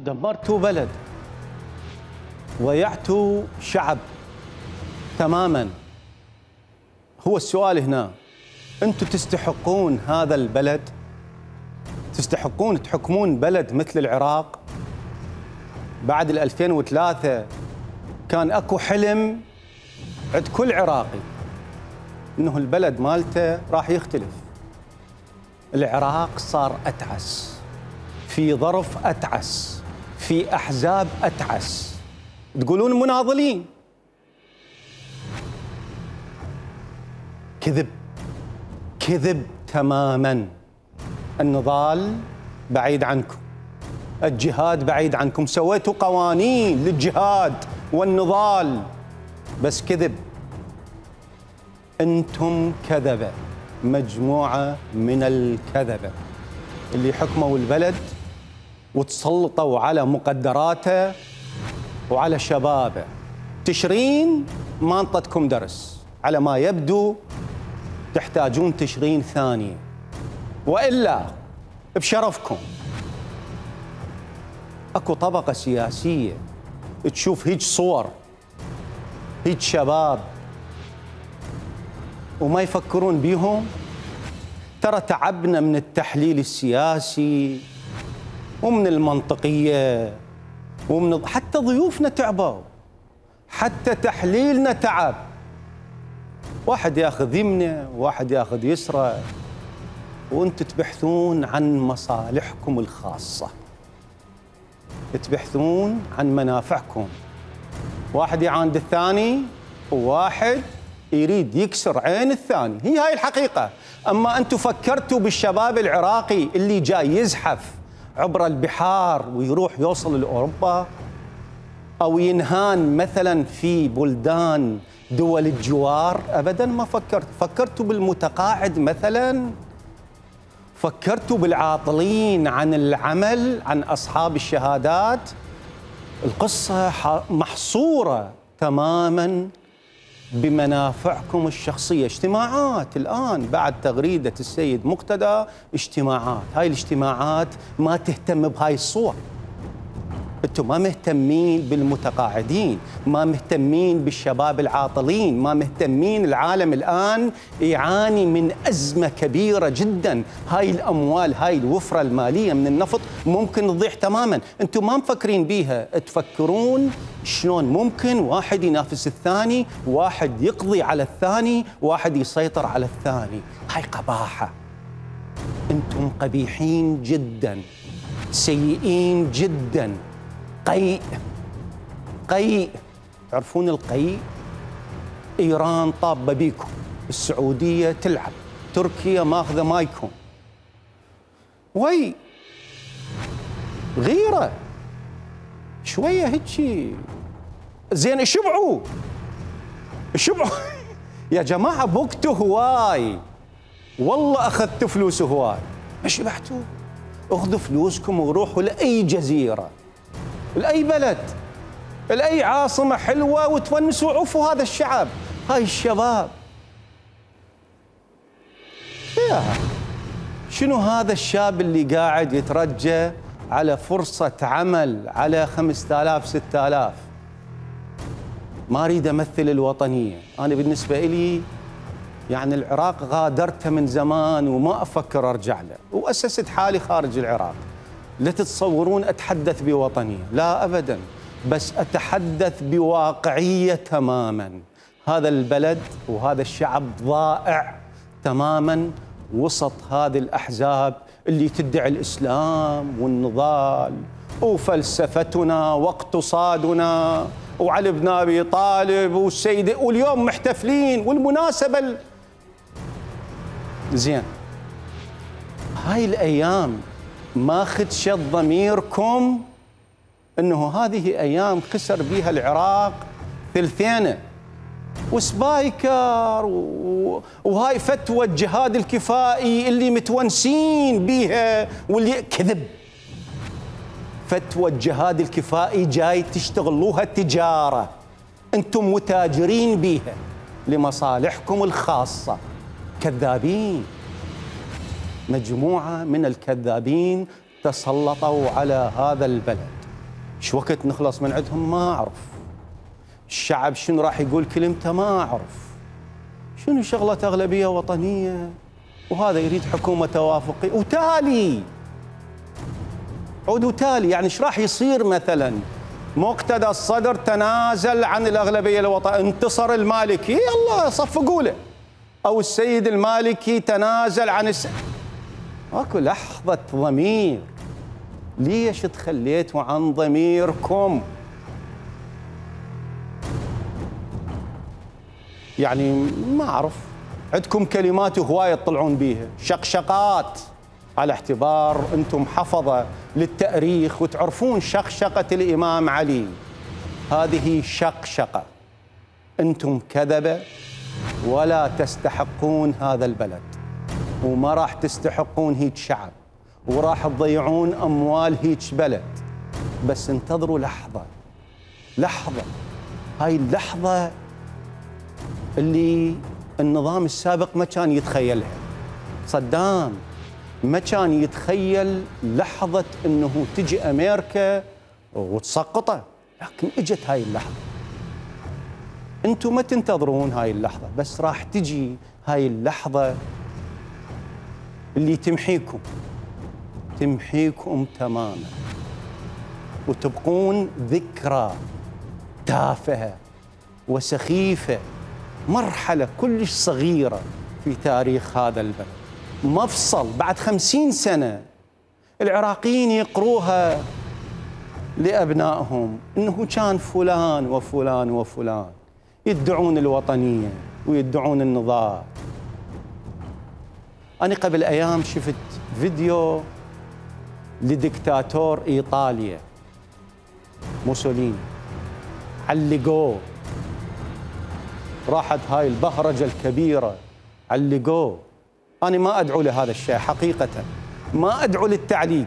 دمرتوا بلد، ضيعتوا شعب تماما. هو السؤال هنا، أنتم تستحقون هذا البلد؟ تستحقون تحكمون بلد مثل العراق؟ بعد 2003 كان أكو حلم عند كل عراقي إنه البلد مالته راح يختلف. العراق صار أتعس، في ظرف أتعس، في أحزاب أتعس. تقولون مناضلين، كذب، كذب تماما. النضال بعيد عنكم، الجهاد بعيد عنكم، سويتوا قوانين للجهاد والنضال، بس كذب. أنتم كذبة، مجموعة من الكذبة اللي حكموا البلد وتسلطوا على مقدراته وعلى شبابه. تشرين ما انطتكم درس، على ما يبدو تحتاجون تشرين ثانية، وإلا بشرفكم اكو طبقة سياسية تشوف هيج صور، هيج شباب وما يفكرون بيهم. ترى تعبنا من التحليل السياسي ومن المنطقية ومن حتى ضيوفنا تعبوا، حتى تحليلنا تعب. واحد ياخذ يمنه واحد ياخذ يسره، وانتم تبحثون عن مصالحكم الخاصة، تبحثون عن منافعكم. واحد يعاند الثاني وواحد يريد يكسر عين الثاني، هي هاي الحقيقة. أما أنتم فكرتوا بالشباب العراقي اللي جاي يزحف عبر البحار ويروح يوصل لأوروبا، أو ينهان مثلا في بلدان دول الجوار؟ أبدا ما فكرتوا بالمتقاعد مثلا؟ فكرتوا بالعاطلين عن العمل، عن أصحاب الشهادات؟ القصة محصورة تماما بمنافعكم الشخصية. اجتماعات الآن بعد تغريدة السيد مقتدى، اجتماعات، هاي الاجتماعات ما تهتم بهاي الصور. انتم ما مهتمين بالمتقاعدين، ما مهتمين بالشباب العاطلين، ما مهتمين. العالم الآن يعاني من أزمة كبيرة جدا. هاي الأموال، هاي الوفرة المالية من النفط ممكن تضيع تماما، انتم ما مفكرين بيها. تفكرون شلون ممكن واحد ينافس الثاني، واحد يقضي على الثاني، واحد يسيطر على الثاني. هاي قباحة. انتم قبيحين جدا، سيئين جدا. قيء، قيء. تعرفون القيء؟ إيران طابة بيكم، السعودية تلعب، تركيا ماخذة مايكم. وي غيرة شوية هيك زين. شبعوا شبعوا يا جماعة، بوقتوا هواي، والله أخذتوا فلوس هواي، ما شبعتوا. اخذوا فلوسكم وروحوا لأي جزيرة، لأي بلد، لأي عاصمة حلوة وتونسوا. عوفوا هذا الشعب، هاي الشباب. شنو هذا الشاب اللي قاعد يترجى على فرصة عمل على 5000 6000؟ ما أريد أمثل الوطنية. أنا بالنسبة إلي يعني العراق غادرته من زمان وما أفكر أرجع له، وأسست حالي خارج العراق. لا تتصورون أتحدث بوطنية، لا أبدا، بس أتحدث بواقعية تماما. هذا البلد وهذا الشعب ضائع تماما وسط هذه الأحزاب اللي تدعي الإسلام والنضال وفلسفتنا واقتصادنا وعلي بن أبي طالب والسيد، واليوم محتفلين والمناسبة زين. هاي الأيام ما خدشت ضميركم أنه هذه أيام خسر بها العراق ثلثينه وسبايكر وهاي فتوى الجهاد الكفائي اللي متونسين بيها، واللي كذب. فتوى الجهاد الكفائي جاي تشتغلوها تجارة، أنتم متاجرين بيها لمصالحكم الخاصة. كذابين، مجموعة من الكذابين تسلطوا على هذا البلد. ايش وقت نخلص من عندهم ما اعرف. الشعب شنو راح يقول كلمته ما اعرف. شنو شغله اغلبيه وطنيه وهذا يريد حكومه توافقيه وتالي عود وتالي. يعني ايش راح يصير مثلا؟ مقتدى الصدر تنازل عن الاغلبيه الوطنيه، انتصر المالكي يلا صفقوا له، او السيد المالكي تنازل عن اكو لحظه ضمير. ليش تخليتوا عن ضميركم؟ يعني ما اعرف، عندكم كلمات هوايه تطلعون بيها، شقشقات، على اعتبار انتم حفظه للتاريخ وتعرفون شقشقه الامام علي. هذه شقشقه، انتم كذبه ولا تستحقون هذا البلد، وما راح تستحقون هيك شعب، وراح تضيعون اموال هيك بلد. بس انتظروا لحظه، لحظه، هاي اللحظه اللي النظام السابق ما كان يتخيلها. صدام ما كان يتخيل لحظة أنه تجي أمريكا وتسقطه، لكن اجت هاي اللحظة. أنتم ما تنتظرون هاي اللحظة، بس راح تجي هاي اللحظة اللي تمحيكم تماما، وتبقون ذكرى تافهة وسخيفة، مرحلة كلش صغيرة في تاريخ هذا البلد. مفصل بعد 50 سنة العراقيين يقروها لأبنائهم إنه كان فلان وفلان وفلان، يدعون الوطنية ويدعون النضال. أنا قبل أيام شفت فيديو لديكتاتور إيطاليا موسوليني، علقوه، راحت هاي البهرجة الكبيرة علقوه. أنا ما أدعو لهذا الشيء حقيقة، ما أدعو للتعليق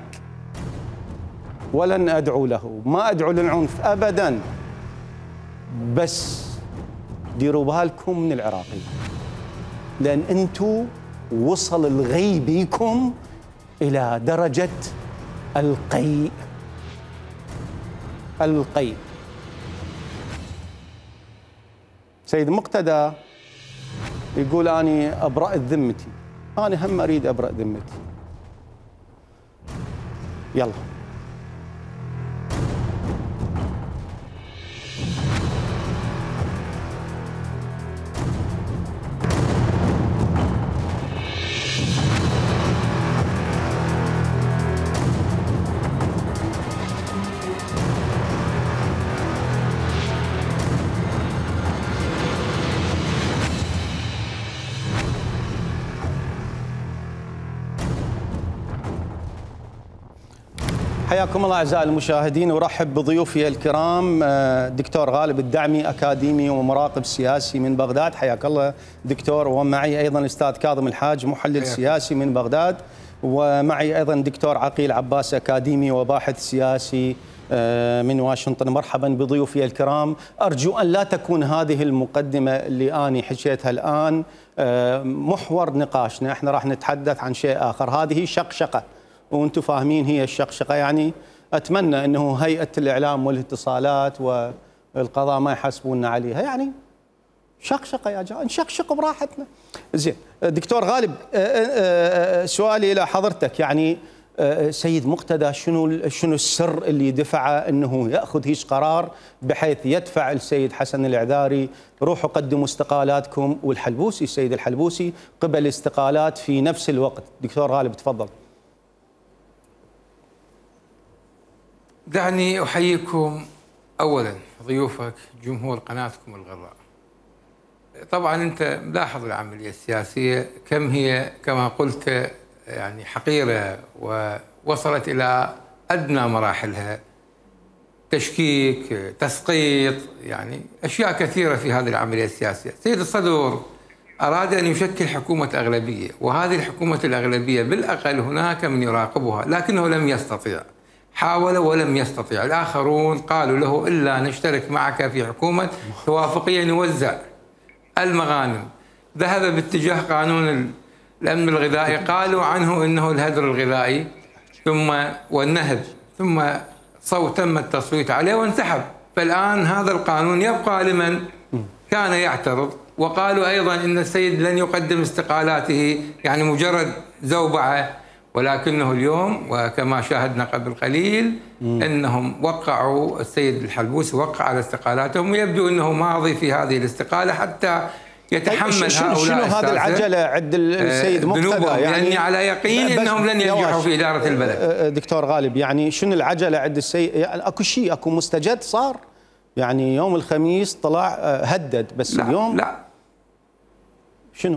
ولن أدعو له، ما أدعو للعنف أبدا، بس ديروا بالكم من العراقيين، لأن أنتم وصل الغي بيكم إلى درجة القيء. القيء. سيد مقتدى يقول أني أبرأت ذمتي، أنا هم أريد أبرأ ذمتي. يلا. حياكم الله أعزائي المشاهدين، ورحب بضيوفي الكرام دكتور غالب الدعمي، أكاديمي ومراقب سياسي من بغداد. حياك الله دكتور. ومعي أيضا الأستاذ كاظم الحاج، محلل سياسي من بغداد. ومعي أيضا دكتور عقيل عباس، أكاديمي وباحث سياسي من واشنطن. مرحبا بضيوفي الكرام. أرجو أن لا تكون هذه المقدمة اللي أنا حكيتها الآن محور نقاشنا، احنا راح نتحدث عن شيء آخر. هذه شقشقة وانتم فاهمين هي الشقشقه. يعني اتمنى انه هيئه الاعلام والاتصالات والقضاء ما يحاسبوننا عليها، يعني شقشقه يا جماعه، نشقشق براحتنا. زين دكتور غالب، سؤالي الى حضرتك، يعني سيد مقتدى شنو السر اللي دفعه انه ياخذ هيك قرار بحيث يدفع السيد حسن العذاري روحوا قدموا استقالاتكم، والحلبوسي السيد الحلبوسي قبل استقالات في نفس الوقت؟ دكتور غالب تفضل. دعني أحييكم أولا ضيوفك، جمهور قناتكم الغراء. طبعا أنت ملاحظ العملية السياسية كم هي كما قلت يعني حقيرة، ووصلت إلى أدنى مراحلها، تشكيك، تسقيط، يعني أشياء كثيرة في هذه العملية السياسية. سيد الصدر أراد أن يشكل حكومة أغلبية، وهذه الحكومة الأغلبية بالأقل هناك من يراقبها، لكنه لم يستطيع. حاول ولم يستطيع. الآخرون قالوا له إلا نشترك معك في حكومة توافقية نوزع المغانم. ذهب باتجاه قانون الأمن الغذائي، قالوا عنه إنه الهدر الغذائي والنهب، ثم تم التصويت عليه وانسحب. فالآن هذا القانون يبقى لمن كان يعترض. وقالوا أيضا إن السيد لن يقدم استقالاته، يعني مجرد زوبعة، ولكنه اليوم وكما شاهدنا قبل قليل أنهم وقعوا، السيد الحلبوسي وقع على استقالاتهم، ويبدو أنه ماضي في هذه الاستقالة حتى يتحمل هؤلاء شنو هذا العجلة عند السيد مقتدى؟ يعني لأني على يقين أنهم لن ينجحوا في إدارة البلد. دكتور غالب، يعني شنو العجلة عند السيد؟ يعني اكو شيء، اكو مستجد صار؟ يعني يوم الخميس طلع هدد، بس لا اليوم لا شنو؟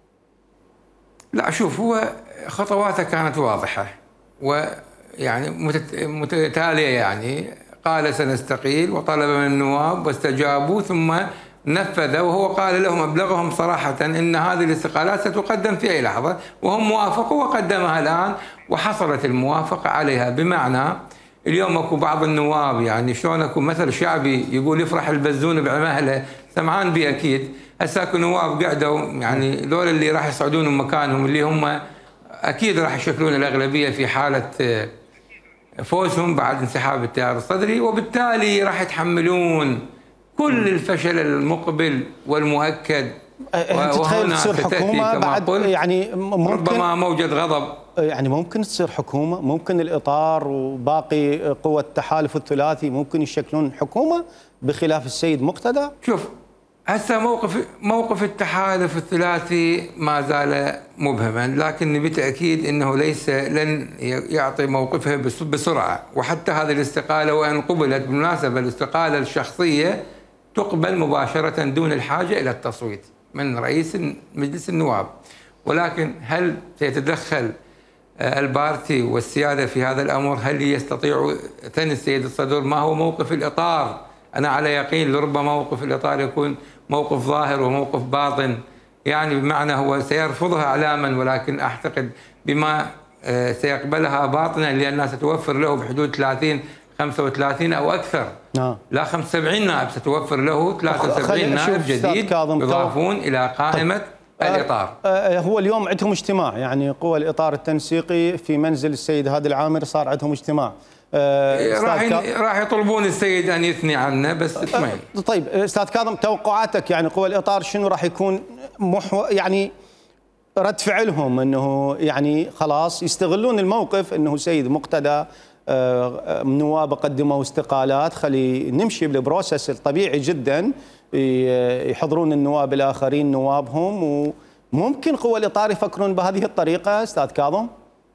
لا شوف، هو خطواته كانت واضحة ويعني متتالية. يعني قال سنستقيل وطلب من النواب واستجابوا، ثم نفذ، وهو قال لهم أبلغهم صراحة أن هذه الاستقالات ستقدم في أي لحظة، وهم موافقوا وقدمها الآن وحصلت الموافقة عليها. بمعنى اليوم اكو بعض النواب، يعني شلون اكو مثل شعبي يقول يفرح البزون بعمهله، سمعان بي اكيد. هسه اكو نواب قعدوا، يعني ذول اللي راح يصعدون مكانهم اللي هم اكيد راح يشكلون الاغلبيه في حاله فوزهم بعد انسحاب التيار الصدري، وبالتالي راح يتحملون كل الفشل المقبل والمؤكد. تتخيل تصير حكومه بعد، يعني ممكن ربما موجة غضب، يعني ممكن تصير حكومه، ممكن الاطار وباقي قوى التحالف الثلاثي ممكن يشكلون حكومه بخلاف السيد مقتدى. شوف هسه موقف التحالف الثلاثي ما زال مبهما، لكن بالتاكيد انه لن يعطي موقفه بسرعه. وحتى هذه الاستقاله وان قبلت، بالمناسبه الاستقاله الشخصيه تقبل مباشره دون الحاجه الى التصويت من رئيس مجلس النواب، ولكن هل سيتدخل البارتي والسياده في هذا الامر؟ هل يستطيع ثني السيد الصدر؟ ما هو موقف الاطار؟ انا على يقين لربما موقف الاطار يكون موقف ظاهر وموقف باطن، يعني بمعنى هو سيرفضها اعلاما، ولكن اعتقد بما سيقبلها باطنا، لانها ستوفر له بحدود 30 35 او اكثر، لا 75 نائب، ستوفر له 73 نائب جديد يضافون الى قائمه الاطار. هو اليوم عندهم اجتماع، يعني قوى الاطار التنسيقي في منزل السيد هادي العامري صار عندهم اجتماع. راح يطلبون السيد ان يثني عنه، بس اطمئن. طيب استاذ كاظم، توقعاتك يعني قوى الاطار شنو راح يكون يعني رد فعلهم؟ انه يعني خلاص يستغلون الموقف انه سيد مقتدى نواب قدموا استقالات، خلي نمشي بالبروسس الطبيعي جدا، يحضرون النواب الاخرين نوابهم، وممكن قوى الاطار يفكرون بهذه الطريقه استاذ كاظم؟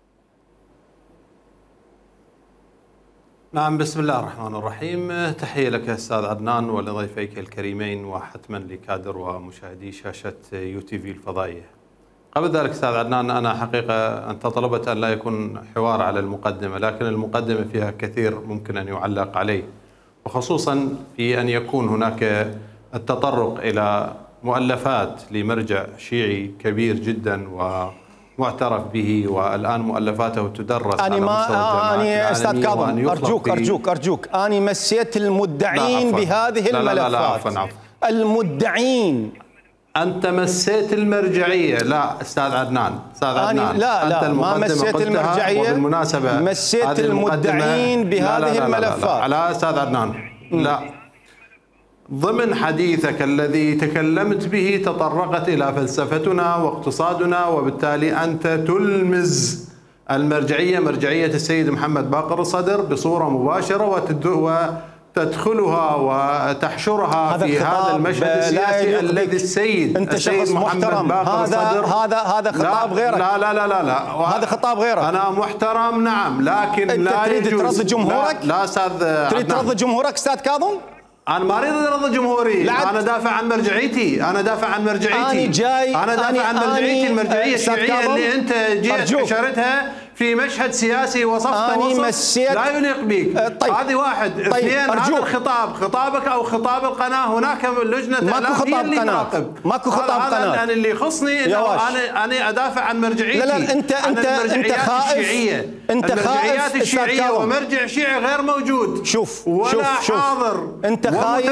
نعم، بسم الله الرحمن الرحيم. تحية لك أستاذ عدنان ولضيفيك الكريمين، وحتما لكادر ومشاهدي شاشة UTV الفضائية. قبل ذلك أستاذ عدنان، أنا حقيقة أنت طلبت أن لا يكون حوار على المقدمة، لكن المقدمة فيها كثير ممكن أن يعلق عليه، وخصوصا في أن يكون هناك التطرق إلى مؤلفات لمرجع شيعي كبير جدا ومعترف به، والآن مؤلفاته تدرس على مستوى الجامعات العالمية. أستاذ كاظم أرجوك أنا مسيت المدعين بهذه الملفات. لا عفوا. المدعين أنت مسيت المرجعية. لا أستاذ عدنان، لا ما مسيت المرجعية، وبالمناسبة مسيت المدعين بهذه الملفات. لا أستاذ عدنان، لا. ضمن حديثك الذي تكلمت به تطرقت إلى فلسفتنا واقتصادنا، وبالتالي أنت تلمز المرجعية، مرجعية السيد محمد باقر الصدر بصورة مباشرة، تدخلها وتحشرها في هذا المشهد السياسي الذي السيد محمد باقر الصدر. هذا خطاب غيرك. لا هذا خطاب غيرك. انا محترم نعم، لكن انت لا تريد ترضي جمهورك؟ لا استاذ، تريد ترضي جمهورك استاذ كاظم؟ انا ما اريد ارضي جمهوري، انا دافع عن مرجعيتي، انا دافع عن مرجعيتي، المرجعيه الشيعيه اللي انت جيت حشرتها في مشهد سياسي وصفته وصف لا يليق بك. طيب. هذه واحد. اثنين، هذا الخطاب، خطابك او خطاب القناه، هناك لجنه ماكو خطاب قناه، ماكو خطاب قناه. هذا اللي يخصني انه انا ادافع عن مرجعيتي. لا انت خائف، انت المرجعيات الشيعيه ومرجع شيعي غير موجود. شوف حاضر، انت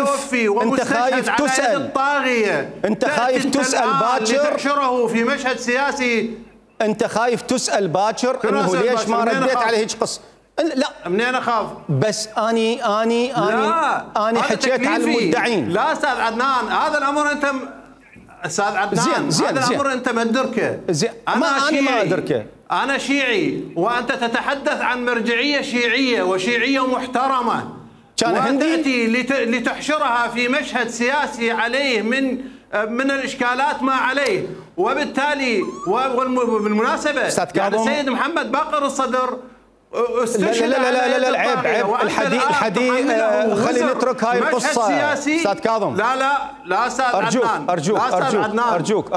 خايف تسأل الطاغيه، انت خايف تسأل باكر تحشره في مشهد سياسي. انت خايف تسأل باكر انه ليش ما رديت على هيك قصه؟ لا منين اخاف؟ بس اني حكيت على المدعين. لا استاذ عدنان، هذا الامر انت استاذ عدنان هذا الامر انت ما تدركه. انا ما ادركه. انا شيعي وانت تتحدث عن مرجعيه شيعيه وشيعيه محترمه، كان وتاتي لتحشرها في مشهد سياسي عليه من الاشكالات ما عليه، وبالتالي وبالمناسبه يعني السيد محمد باقر الصدر استشهد. لا عيب الحديث خلينا نترك هاي القصه استاذ كاظم. لا استاذ عدنان، ارجوك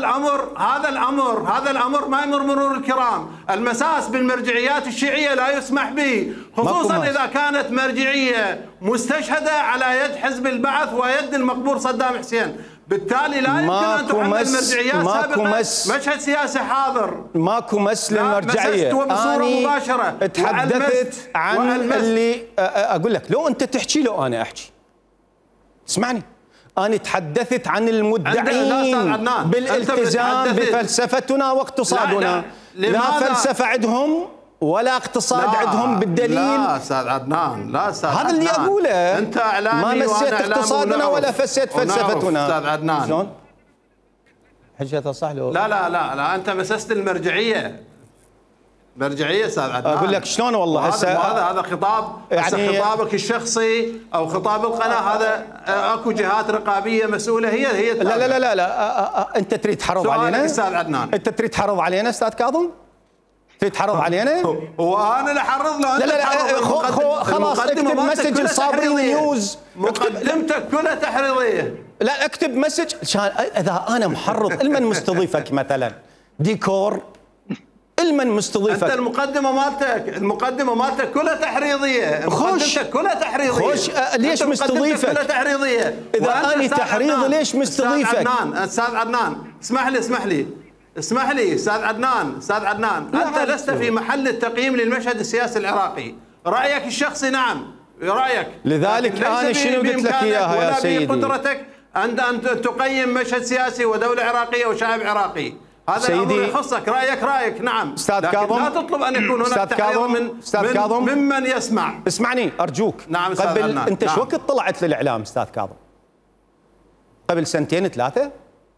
هذا الامر ما يمر مرور الكرام. المساس بالمرجعيات الشيعيه لا يسمح به، خصوصا اذا كانت مرجعيه مستشهده على يد حزب البعث ويد المقبور صدام حسين، بالتالي لا يمكن ان تحمل مرجعيات سابقه مشهد سياسي حاضر. ماكو مس للمرجعيه. وبصوره مباشره تحدثت عن اللي اقول لك، لو انت تحكي لو انا احكي. اسمعني، انا تحدثت عن المدعين بالالتزام بفلسفتنا واقتصادنا. لا فلسفه عندهم ولا اقتصاد عندهم بالدليل. لا استاذ عدنان، لا استاذ هذا اللي اقوله. انت اعلامي ما مسيت اقتصادنا ولا فسيت فلسفتنا. استاذ عدنان شلون؟ حجته صح له؟ لا انت مسست المرجعيه. مرجعيه استاذ عدنان. اقول لك شلون والله هسه هذا خطاب يعني خطابك الشخصي او خطاب القناه، هذا اكو جهات رقابيه مسؤوله هي لا انت تريد تحرض علينا استاذ عدنان؟ انت تريد تحرض علينا استاذ كاظم؟ تريد تحرض علينا؟ وانا اللي احرض له؟ لا خلاص اكتب مسج لصابرين نيوز. مقدمتك كلها تحريضيه. لا اكتب مسج اذا انا محرض. المن مستضيفك مثلا ديكور، المن مستضيفك. انت المقدمه مالتك كلها تحريضيه. مقدمتك كلها تحريضيه. ليش مستضيفك؟ كلها تحريضيه. اذا انا تحريضي ليش مستضيفك؟ استاذ عدنان اسمح لي استاذ عدنان انت لست في محل التقييم للمشهد السياسي العراقي. رايك الشخصي نعم رايك، لذلك انا شنو قلت لك اياها يا سيدي؟ ولا بقدرتك ان تقيم مشهد سياسي ودوله عراقيه وشعب عراقي. هذا الامر يخصك. رايك نعم استاذ كاظم. لا تطلب ان يكون هناك تحريض ممن يسمع. اسمعني ارجوك. نعم استاذ قبل عدنان. انت شو وقت طلعت للاعلام استاذ كاظم؟ قبل 2-3 سنين؟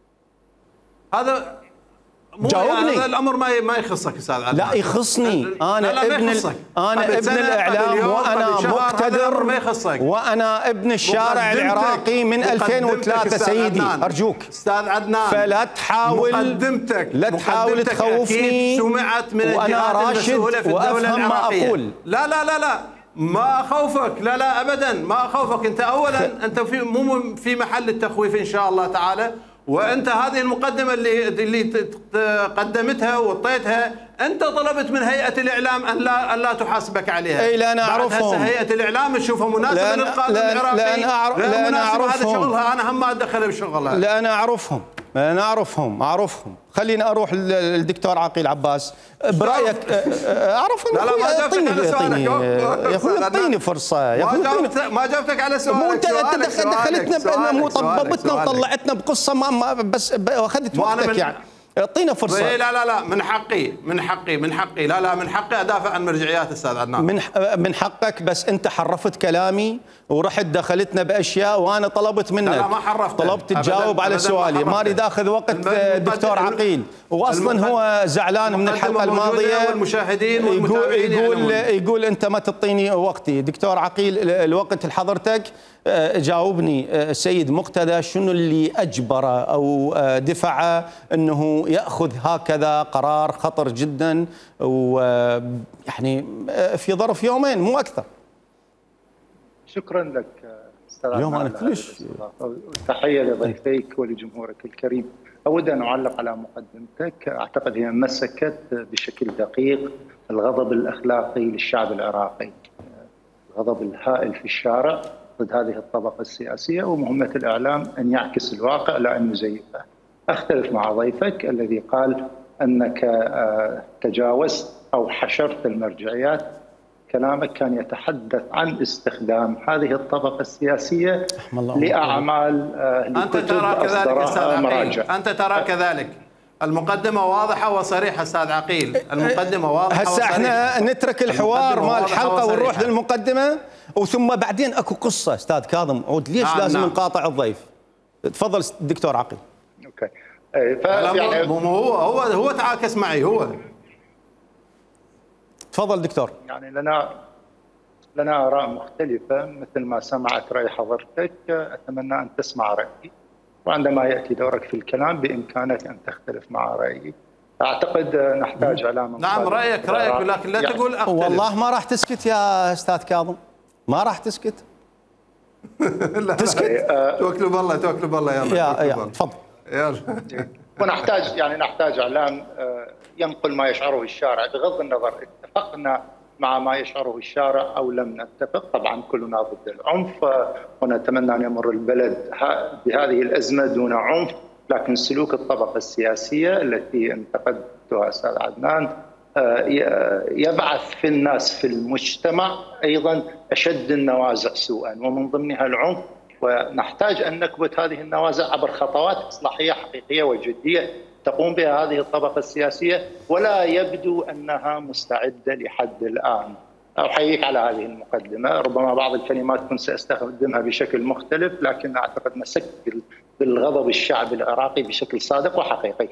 هذا جاوبني. هذا الامر ما يخصك استاذ عدنان. لا يخصني. انا ابن الاعلام وانا مقتدر، وانا ابن الشارع العراقي من 2003 سيدي. ارجوك استاذ عدنان، فلا تحاول تخوفني. سمعت من وانا راشد وافهم ما اقول. لا ما اخوفك. لا ابدا ما اخوفك. انت اولا انت مو في محل التخويف ان شاء الله تعالى. وانت هذه المقدمه اللي قدمتها وطيتها، انت طلبت من هيئه الاعلام ان لا تحاسبك عليها. اي لا انا اعرفهم. هسه هيئه الاعلام تشوفها مناسبه للقانون العراقي. لا انا اعرفهم. هذا شغلها، انا هم ما اتدخل بشغلها. لا انا اعرفهم. خليني اروح للدكتور عقيل عباس. برايك اعرفهم؟ لا ما جاوبتك على سؤالك يا اخوي اعطيني فرصه. ما جاوبتك على سؤالك. مو انت دخلتنا ضبطنا وطلعتنا بقصه ما بس اخذت وقتك يعني. اعطينا فرصه. لا من حقي لا من حقي ادافع عن مرجعيات استاذ عدنان. من حقك، بس انت حرفت كلامي ورحت دخلتنا باشياء وانا طلبت منك. لا ما حرفت. طلبت تجاوب على سؤالي. ما اريد اخذ وقت الدكتور عقيل، واصلا هو زعلان من الحلقه الماضيه والمشاهدين والمتابعين. يقول انت ما تعطيني وقتي. دكتور عقيل الوقت اللي حضرتك جاوبني. السيد مقتدى شنو اللي اجبره او دفعه انه ياخذ هكذا قرار خطر جدا، ويعني في ظرف يومين مو اكثر؟ شكرا لك استاذ اليوم انا كلش تحيه لضيفيك ولجمهورك الكريم. اود ان اعلق على مقدمتك. اعتقد هي مسكت بشكل دقيق الغضب الاخلاقي للشعب العراقي، الغضب الهائل في الشارع ضد هذه الطبقه السياسيه، ومهمه الاعلام ان يعكس الواقع لا ان يزيفه. اختلف مع ضيفك الذي قال انك تجاوزت او حشرت المرجعيات. كلامك كان يتحدث عن استخدام هذه الطبقة السياسية لأعمال أنت ترى كذلك أستاذ عقيل. أنت ترى كذلك. المقدمة واضحة وصريحة أستاذ عقيل، المقدمة واضحة هسه احنا نترك الحوار مال الحلقة ونروح للمقدمة وثم بعدين اكو قصة استاذ كاظم عود. ليش لازم نقاطع الضيف؟ تفضل دكتور عقيل. اوكي. يعني هو تعاكس معي هو. تفضل دكتور. يعني لنا آراء مختلفة مثل ما سمعت رأي حضرتك، أتمنى أن تسمع رأيي، وعندما يأتي دورك في الكلام بإمكانك أن تختلف مع رأيي. أعتقد نحتاج إعلام. نعم رأيك ولكن لا يعني تقول أختلف. والله ما راح تسكت يا أستاذ كاظم، ما راح تسكت. لا تسكت. توكلوا بالله يلا تفضل. يلا. ونحتاج إعلام ينقل ما يشعره الشارع بغض النظر اتفقنا مع ما يشعره الشارع أو لم نتفق. طبعا كلنا ضد العنف ونتمنى أن يمر البلد بهذه الأزمة دون عنف، لكن سلوك الطبقة السياسية التي انتقدتها أستاذ عدنان يبعث في الناس في المجتمع أيضا أشد النوازع سوءا ومن ضمنها العنف، ونحتاج أن نكبت هذه النوازع عبر خطوات إصلاحية حقيقية وجدية تقوم بها هذه الطبقة السياسية، ولا يبدو أنها مستعدة لحد الآن. أحييك على هذه المقدمة، ربما بعض الكلمات كنت سأستخدمها بشكل مختلف، لكن أعتقد مسكت بالغضب الشعب العراقي بشكل صادق وحقيقي.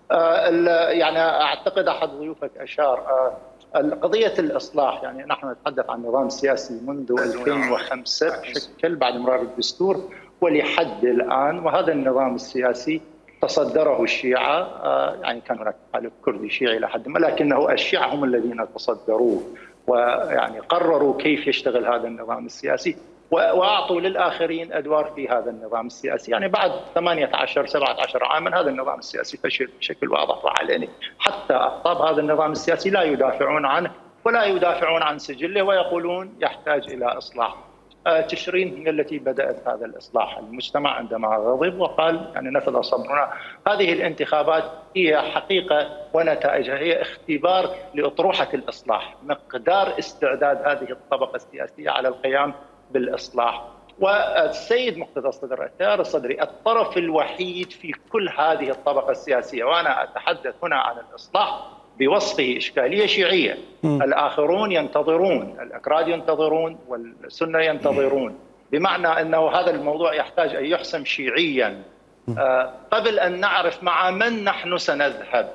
يعني أعتقد أحد ضيوفك أشار قضية الإصلاح، يعني نحن نتحدث عن نظام سياسي منذ 2005 شكل بعد مرار الدستور ولحد الآن، وهذا النظام السياسي تصدره الشيعة، يعني كان هناك تحالف كردي شيعي إلى حد ما، لكنه الشيعة هم الذين تصدروه ويعني قرروا كيف يشتغل هذا النظام السياسي وأعطوا للآخرين أدوار في هذا النظام السياسي. يعني بعد 18-17 عاما هذا النظام السياسي فشل بشكل واضح وعلني، حتى أقطاب هذا النظام السياسي لا يدافعون عنه ولا يدافعون عن سجله ويقولون يحتاج إلى إصلاح. تشرين هي التي بدأت هذا الإصلاح. المجتمع عندما غضب وقال يعني نفذ صبرنا. هذه الانتخابات هي حقيقة ونتائجها هي اختبار لأطروحة الإصلاح، مقدار استعداد هذه الطبقة السياسية على القيام بالإصلاح. والسيد مقتدى الصدر التيار الصدري الطرف الوحيد في كل هذه الطبقة السياسية، وأنا أتحدث هنا عن الإصلاح بوصفه إشكالية شيعية. الآخرون ينتظرون، الأكراد ينتظرون والسنة ينتظرون، بمعنى أنه هذا الموضوع يحتاج أن يحسم شيعيا قبل أن نعرف مع من نحن سنذهب.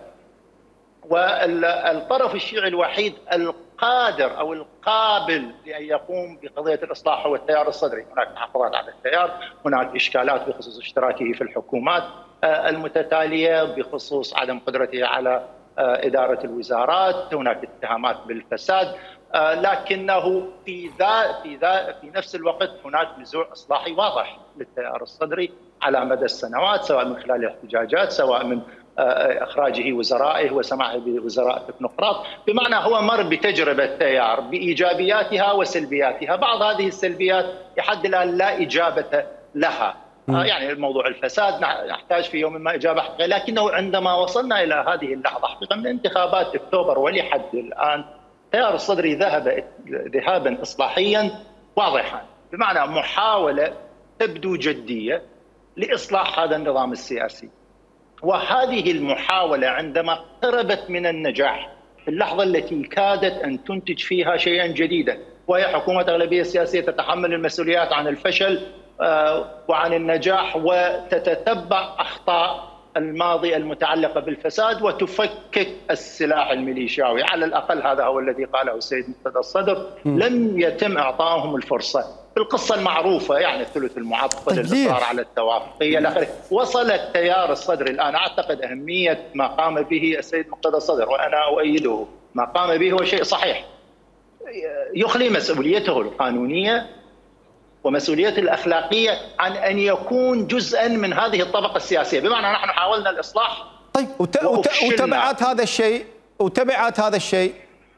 والطرف الشيعي الوحيد القادر أو القابل لأن يقوم بقضية الإصلاح هو التيار الصدري. هناك تحفظات على التيار، هناك إشكالات بخصوص اشتراكه في الحكومات المتتالية، بخصوص عدم قدرته على إدارة الوزارات، هناك اتهامات بالفساد، لكنه في نفس الوقت هناك نزوع إصلاحي واضح للتيار الصدري على مدى السنوات، سواء من خلال الاحتجاجات، سواء من إخراجه وزرائه وسماعه بوزراء تكنوقراط، بمعنى هو مر بتجربة التيار بإيجابياتها وسلبياتها. بعض هذه السلبيات لحد الآن لا إجابة لها، يعني الموضوع الفساد نحتاج في يوم ما إجابة حقيقية، لكنه عندما وصلنا إلى هذه اللحظة حقيقة من انتخابات أكتوبر ولحد الآن التيار الصدري ذهب ذهابا إصلاحيا واضحا، بمعنى محاولة تبدو جدية لإصلاح هذا النظام السياسي. وهذه المحاولة عندما اقتربت من النجاح في اللحظة التي كادت أن تنتج فيها شيئا جديدا، وهي حكومة أغلبية سياسية تتحمل المسؤوليات عن الفشل وعن النجاح وتتتبع أخطاء الماضي المتعلقة بالفساد وتفكك السلاح الميليشياوي. على الأقل هذا هو الذي قاله السيد مقتدى الصدر. لم يتم إعطائهم الفرصة في القصة المعروفة، يعني الثلث المعطل، الإصرار على التوافقية إلى آخره. وصل التيار الصدري الآن، أعتقد أهمية ما قام به السيد مقتدى الصدر وأنا أؤيده، ما قام به هو شيء صحيح، يخلي مسؤوليته القانونية ومسؤوليته الأخلاقية عن أن يكون جزءا من هذه الطبقة السياسية، بمعنى نحن حاولنا الإصلاح. طيب وتبعات هذا الشيء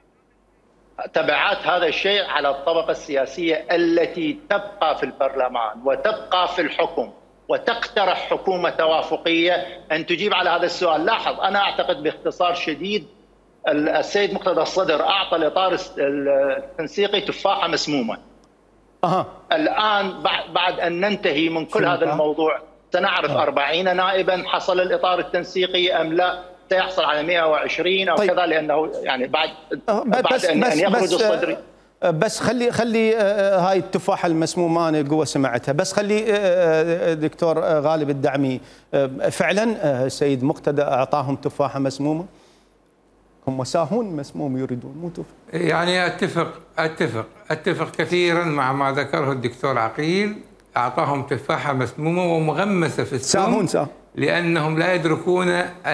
تبعات هذا الشيء على الطبقة السياسية التي تبقى في البرلمان وتبقى في الحكم وتقترح حكومة توافقية أن تجيب على هذا السؤال. لاحظ، أنا أعتقد باختصار شديد السيد مقتدى الصدر أعطى الإطار التنسيقي تفاحة مسمومة. الآن بعد أن ننتهي من كل هذا الموضوع سنعرف 40 نائبا حصل الإطار التنسيقي أم لا، سيحصل على 120 أو كذا، لأنه يعني بعد أن يخرج الصدري. بس خلي هاي التفاحة المسمومة أنا قوة سمعتها، بس خلي دكتور غالب الدعمي، فعلا السيد مقتدى أعطاهم تفاحة مسمومة؟ هم ساهون مسموم يريدون مو تفاحة. يعني أتفق كثيرا مع ما ذكره الدكتور عقيل، أعطاهم تفاحة مسمومة ومغمسة في السم، لأنهم لا يدركون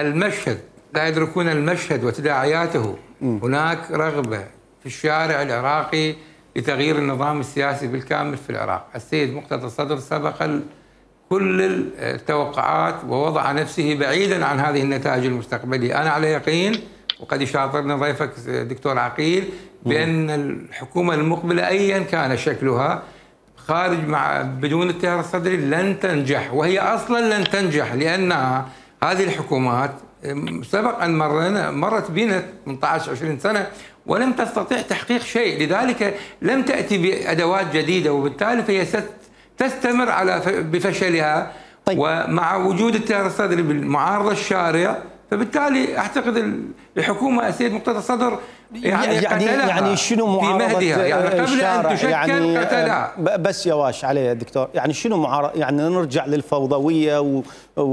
المشهد وتداعياته. هناك رغبة في الشارع العراقي لتغيير النظام السياسي بالكامل في العراق. السيد مقتدى الصدر سبق كل التوقعات ووضع نفسه بعيدا عن هذه النتائج المستقبلية. أنا على يقين، وقد يشاطرنا ضيفك دكتور عقيل، بأن الحكومة المقبلة أيا كان شكلها خارج بدون التيار الصدري لن تنجح، وهي أصلا لن تنجح، لأنها هذه الحكومات سبق أن مرت بنا 18-20 سنة ولم تستطيع تحقيق شيء، لذلك لم تأتي بأدوات جديدة، وبالتالي فهي تستمر بفشلها. طيب. ومع وجود التيار الصدري بالمعارضة الشارع، فبالتالي أعتقد الحكومة السيد مقتدى الصدر يعني شنو معارضة يعني قبل أن تشكل يعني قتلها. بس يواش عليه يا دكتور، يعني شنو معارضة؟ يعني نرجع للفوضوية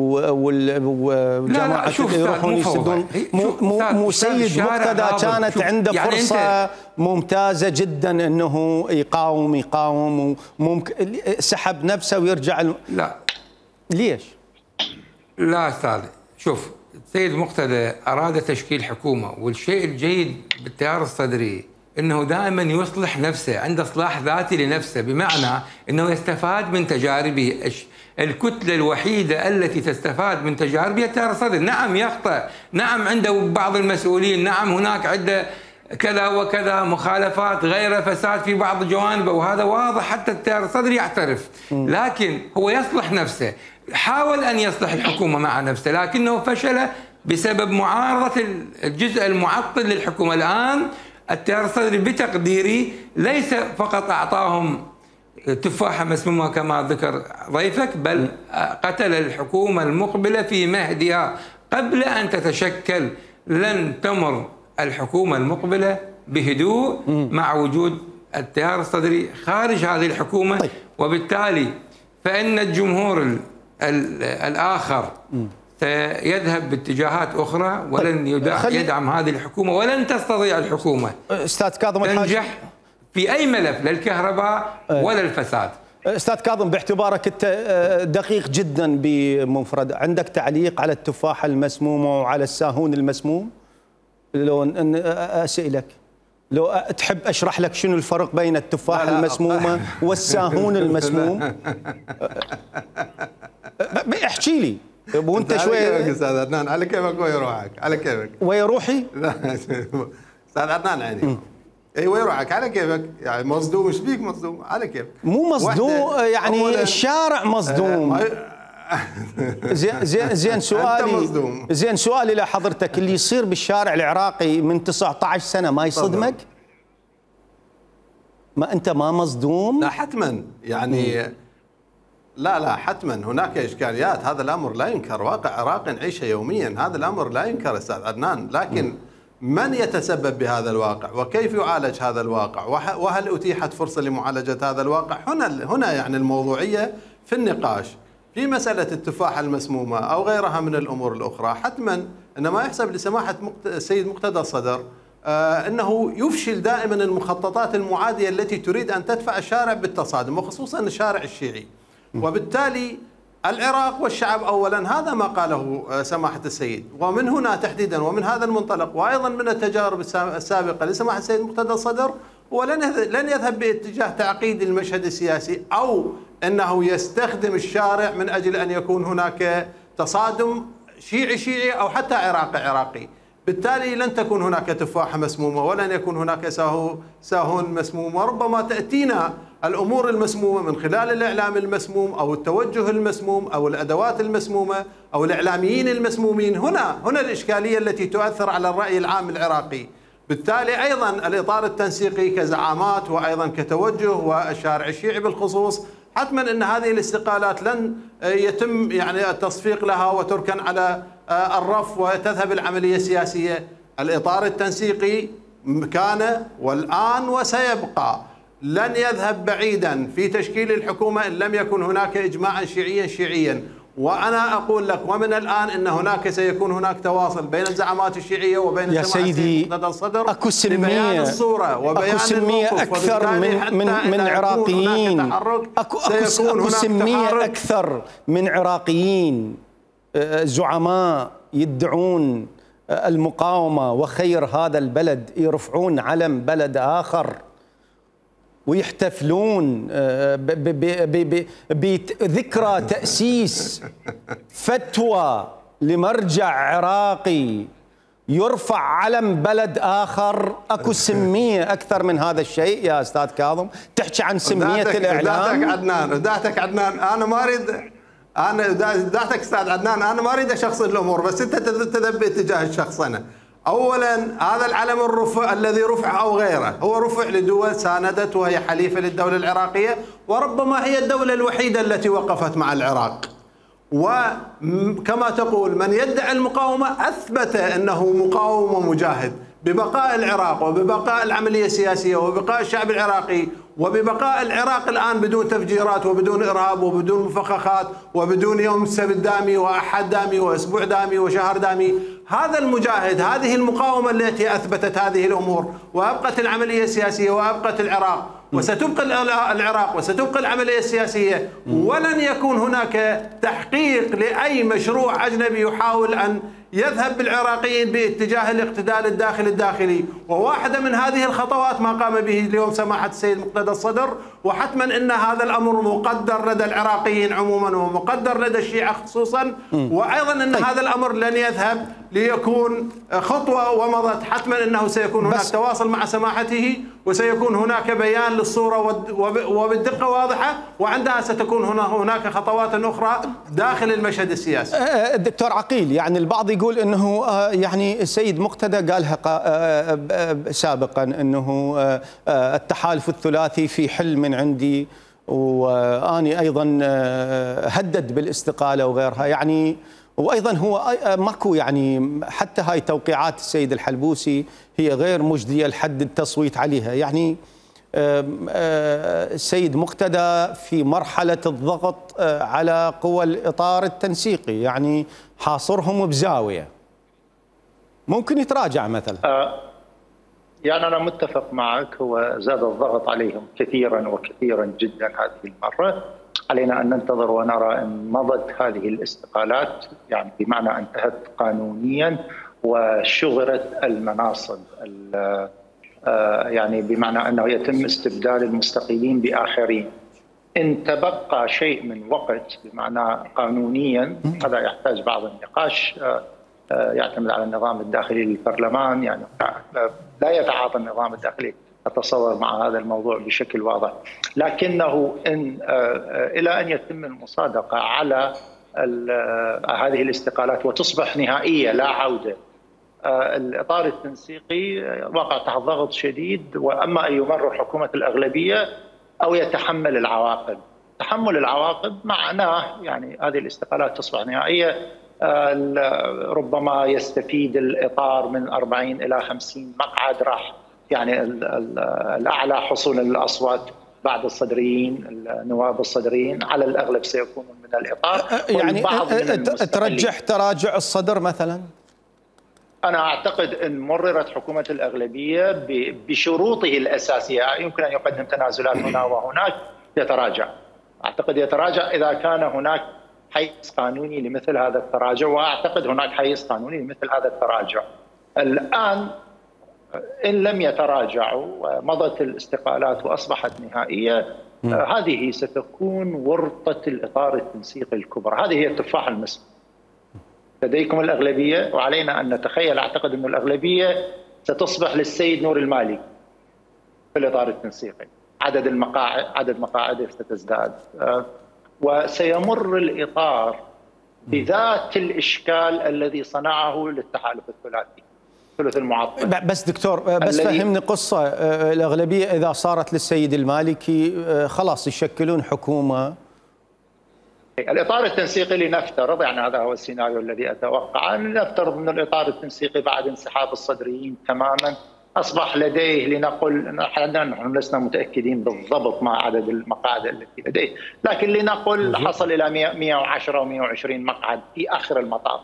وجماعة اللي يروحون يسدون. مو سيد مقتدى كانت عنده يعني فرصة ممتازة جدا أنه يقاوم وممكن سحب نفسه ويرجع. لا ليش؟ لا أستاذ، شوف، السيد مقتدى أراد تشكيل حكومة، والشيء الجيد بالتيار الصدري أنه دائما يصلح نفسه، عنده إصلاح ذاتي لنفسه، بمعنى أنه يستفاد من تجاربه. الكتلة الوحيدة التي تستفاد من تجاربها التيار الصدري. نعم يخطئ، نعم عنده بعض المسؤولين، نعم هناك عنده كذا وكذا مخالفات غير فساد في بعض جوانبه، وهذا واضح حتى التيار الصدري يعترف، لكن هو يصلح نفسه. حاول أن يصلح الحكومة مع نفسه، لكنه فشل بسبب معارضة الجزء المعطل للحكومة. الآن التيار الصدري بتقديري ليس فقط أعطاهم تفاحة مسمومة كما ذكر ضيفك، بل قتل الحكومة المقبلة في مهدها قبل أن تتشكل. لن تمر الحكومة المقبلة بهدوء مع وجود التيار الصدري خارج هذه الحكومة. طيب. وبالتالي فإن الجمهور الآخر سيذهب باتجاهات أخرى، ولن يدعم هذه الحكومة، ولن تستطيع الحكومة أستاذ كاظم تنجح في أي ملف، لا الكهرباء ولا الفساد. أستاذ كاظم، باعتبارك أنت دقيق جدا بمفرد، عندك تعليق على التفاحة المسمومة وعلى الساهون المسموم؟ لو أسألك، لو تحب أشرح لك شنو الفرق بين التفاحة المسمومة والساهون المسموم؟ احكي لي وانت شوي. استاذ عدنان على كيفك ويا روحك، على كيفك. ويا روحي؟ لا استاذ عدنان يعني اي ويا روحك على كيفك، يعني مصدوم. ايش بيك مصدوم؟ على كيفك. مو مصدوم، يعني الشارع مصدوم. زين سؤالي لحضرتك، اللي يصير بالشارع العراقي من 19 سنة ما يصدمك؟ ما انت ما مصدوم؟ لا حتما يعني لا حتما هناك اشكاليات، هذا الامر لا ينكر، واقع عراقي نعيشه يوميا، هذا الامر لا ينكر استاذ عدنان، لكن من يتسبب بهذا الواقع وكيف يعالج هذا الواقع، وهل اتيحت فرصه لمعالجه هذا الواقع؟ هنا يعني الموضوعيه في النقاش. في مساله التفاحه المسمومه او غيرها من الامور الاخرى، حتما ان ما يحسب لسماحه السيد مقتدى الصدر انه يفشل دائما المخططات المعاديه التي تريد ان تدفع الشارع بالتصادم، وخصوصا الشارع الشيعي. وبالتالي العراق والشعب اولا، هذا ما قاله سماحه السيد، ومن هنا تحديدا ومن هذا المنطلق، وايضا من التجارب السابقه لسماحه السيد مقتدى الصدر، ولن يذهب باتجاه تعقيد المشهد السياسي او انه يستخدم الشارع من اجل ان يكون هناك تصادم شيعي او حتى عراقي. بالتالي لن تكون هناك تفاحة مسمومة، ولن يكون هناك ساهون مسموم، وربما تأتينا الأمور المسمومة من خلال الإعلام المسموم أو التوجه المسموم أو الأدوات المسمومة أو الإعلاميين المسمومين. هنا الإشكالية التي تؤثر على الرأي العام العراقي. بالتالي أيضا الإطار التنسيقي كزعامات وأيضا كتوجه، والشارع الشيعي بالخصوص، حتما ان هذه الاستقالات لن يتم يعني التصفيق لها وتركن على الرف وتذهب العمليه السياسيه. الاطار التنسيقي كان والان وسيبقى، لن يذهب بعيدا في تشكيل الحكومه ان لم يكن هناك اجماعا شيعيا. وانا اقول لك ومن الان ان هناك سيكون هناك تواصل بين الزعامات الشيعيه وبين يا سيدي مقتدى الصدر اكو لبيان الصوره وبيان اكو سميه اكثر من عراقيين، اكو سميه اكثر من عراقيين زعماء يدعون المقاومه وخير هذا البلد، يرفعون علم بلد اخر ويحتفلون بذكرى تأسيس فتوى لمرجع عراقي يرفع علم بلد آخر. أكو سمية أكثر من هذا الشيء يا أستاذ كاظم؟ تحكي عن سمية الإعلام. ودعتك عدنان أنا ما أريد، أنا دعتك أستاذ عدنان، أنا ما أريد أشخصن الأمور، بس أنت تذهب باتجاه الشخصنة. أولا هذا العلم الذي رفع أو غيره هو رفع لدول ساندت وهي حليفة للدولة العراقية، وربما هي الدولة الوحيدة التي وقفت مع العراق. وكما تقول من يدعي المقاومة أثبت أنه مقاوم ومجاهد ببقاء العراق وببقاء العملية السياسية وببقاء الشعب العراقي وببقاء العراق الآن بدون تفجيرات وبدون إرهاب وبدون مفخخات وبدون يوم سبت دامي وأحد دامي وأسبوع دامي وشهر دامي. هذا المجاهد، هذه المقاومة التي أثبتت هذه الأمور وأبقت العملية السياسية وأبقت العراق، وستبقى العراق وستبقى العملية السياسية، ولن يكون هناك تحقيق لأي مشروع أجنبي يحاول أن يذهب بالعراقيين باتجاه الاقتتال الداخلي. وواحدة من هذه الخطوات ما قام به اليوم سماحة السيد مقتدى الصدر، وحتما أن هذا الأمر مقدر لدى العراقيين عموما ومقدر لدى الشيعة خصوصا، وأيضا أن هذا الأمر لن يذهب ليكون خطوة ومضت، حتما أنه سيكون هناك تواصل مع سماحته وسيكون هناك بيان للصورة وبالدقة واضحة، وعندها ستكون هناك خطوات أخرى داخل المشهد السياسي. دكتور عقيل، يعني البعض يقول أنه يعني السيد مقتدى قالها سابقا أنه التحالف الثلاثي في حل من عندي، وأني أيضا هدد بالاستقالة وغيرها، يعني وأيضا هو ماكو يعني حتى هاي توقيعات السيد الحلبوسي هي غير مجدية لحد التصويت عليها. يعني السيد مقتدى في مرحلة الضغط على قوى الإطار التنسيقي، يعني حاصرهم بزاوية، ممكن يتراجع مثلا. يعني أنا متفق معك، هو زاد الضغط عليهم كثيرا جدا هذه المرة. علينا أن ننتظر ونرى أن مضت هذه الاستقالات، يعني بمعنى انتهت قانونيا وشغرت المناصب، يعني بمعنى أنه يتم استبدال المستقيلين بآخرين. إن تبقى شيء من وقت بمعنى قانونيا، هذا يحتاج بعض النقاش، يعتمد على النظام الداخلي للبرلمان، يعني لا يتعاطى النظام الداخلي أتصور مع هذا الموضوع بشكل واضح، لكنه إلى أن يتم المصادقة على هذه الاستقالات وتصبح نهائية لا عودة، الإطار التنسيقي وقع تحت ضغط شديد، وأما أن يمرر حكومة الأغلبية أو يتحمل العواقب. تحمل العواقب معناه يعني هذه الاستقالات تصبح نهائية، ربما يستفيد الإطار من 40 إلى 50 مقعد، راح يعني الأعلى حصولا للأصوات بعد الصدريين، النواب الصدريين على الأغلب سيكونون من الإطار. يعني ترجح تراجع الصدر مثلا؟ أنا أعتقد أن مررت حكومة الأغلبية بشروطه الأساسية، يمكن أن يقدم تنازلات هنا وهناك، يتراجع. أعتقد يتراجع إذا كان هناك حيز قانوني لمثل هذا التراجع، وأعتقد هناك حيز قانوني لمثل هذا التراجع. الآن إن لم يتراجعوا ومضت الاستقالات وأصبحت نهائية، هذه ستكون ورطة الإطار التنسيقي الكبرى، هذه هي التفاح المسمى. لديكم الأغلبية وعلينا أن نتخيل، أعتقد أن الأغلبية ستصبح للسيد نور المالي في الإطار التنسيقي، عدد مقاعده ستزداد، وسيمر الإطار بذات الإشكال الذي صنعه للتحالف الثلاثي. الثلث المعطل. بس دكتور، بس فهمني قصة. الأغلبية إذا صارت للسيد المالكي خلاص يشكلون حكومة. الإطار التنسيقي لنفترض، يعني هذا هو السيناريو الذي أتوقعه، نفترض أن الإطار التنسيقي بعد انسحاب الصدريين تماما أصبح لديه، لنقل نحن لسنا متأكدين بالضبط ما عدد المقاعد التي لديه، لكن لنقل حصل إلى 110 و120 مقعد في آخر المطاف.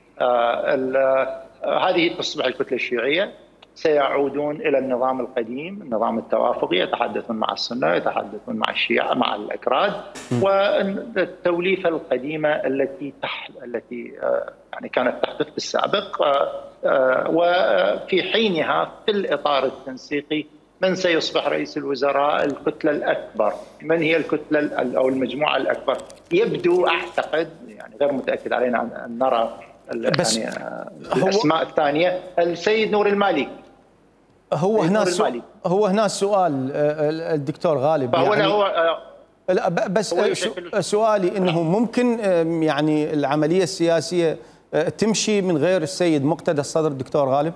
هذه تصبح الكتلة الشيوعية. سيعودون إلى النظام القديم، النظام التوافقي، يتحدثون مع السنة، يتحدثون مع الشيعة، مع الأكراد، والتوليفة القديمة التي يعني كانت تحدث في السابق. وفي حينها في الإطار التنسيقي من سيصبح رئيس الوزراء؟ الكتلة الأكبر. من هي الكتلة أو المجموعة الأكبر؟ يبدو، أعتقد، يعني غير متأكد علينا أن نرى يعني الأسماء الثانية، السيد نور المالكي. هو هنا سؤال الدكتور غالب، يعني بس سؤالي انه ممكن يعني العملية السياسية تمشي من غير السيد مقتدى الصدر دكتور غالب؟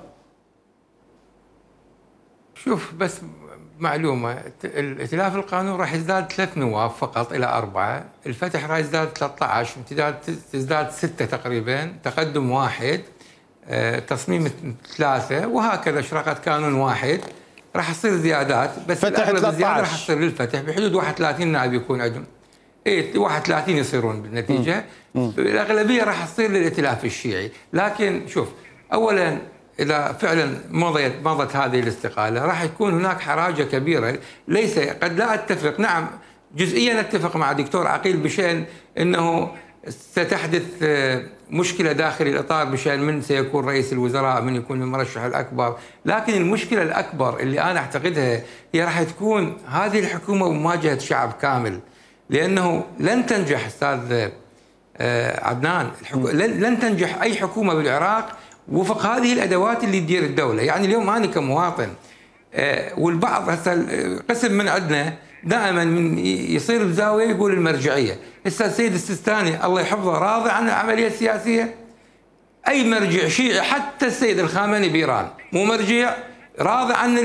شوف بس معلومة، الائتلاف القانون راح يزداد 3 نواب فقط إلى 4، الفتح راح يزداد 13، تزداد 6 تقريبا، تقدم 1، تصميم 3، وهكذا إشراقة قانون 1 راح تصير زيادات، بس الأغلب الزيادة راح تصير للفتح بحدود 31 نائب يكون عندهم. 31 يصيرون بالنتيجة. الأغلبية راح تصير للائتلاف الشيعي. لكن شوف، أولا إذا فعلا مضت هذه الاستقالة راح يكون هناك حراجة كبيرة. ليس قد لا أتفق، نعم جزئيا أتفق مع دكتور عقيل بشأن أنه ستحدث مشكلة داخل الإطار بشأن من سيكون رئيس الوزراء، من يكون المرشح الأكبر، لكن المشكلة الأكبر اللي أنا أعتقدها هي راح تكون هذه الحكومة بمواجهة شعب كامل، لأنه لن تنجح أستاذ عدنان، لن تنجح أي حكومة بالعراق وفق هذه الأدوات اللي تدير الدولة. يعني اليوم أنا كمواطن، والبعض هسه قسم من عندنا دائما من يصير بزاوية يقول المرجعية. هسه السيد السيستاني الله يحفظه راضي عن العملية السياسية؟ أي مرجع شيعي، حتى السيد الخامنئي بإيران مو مرجع راضي عن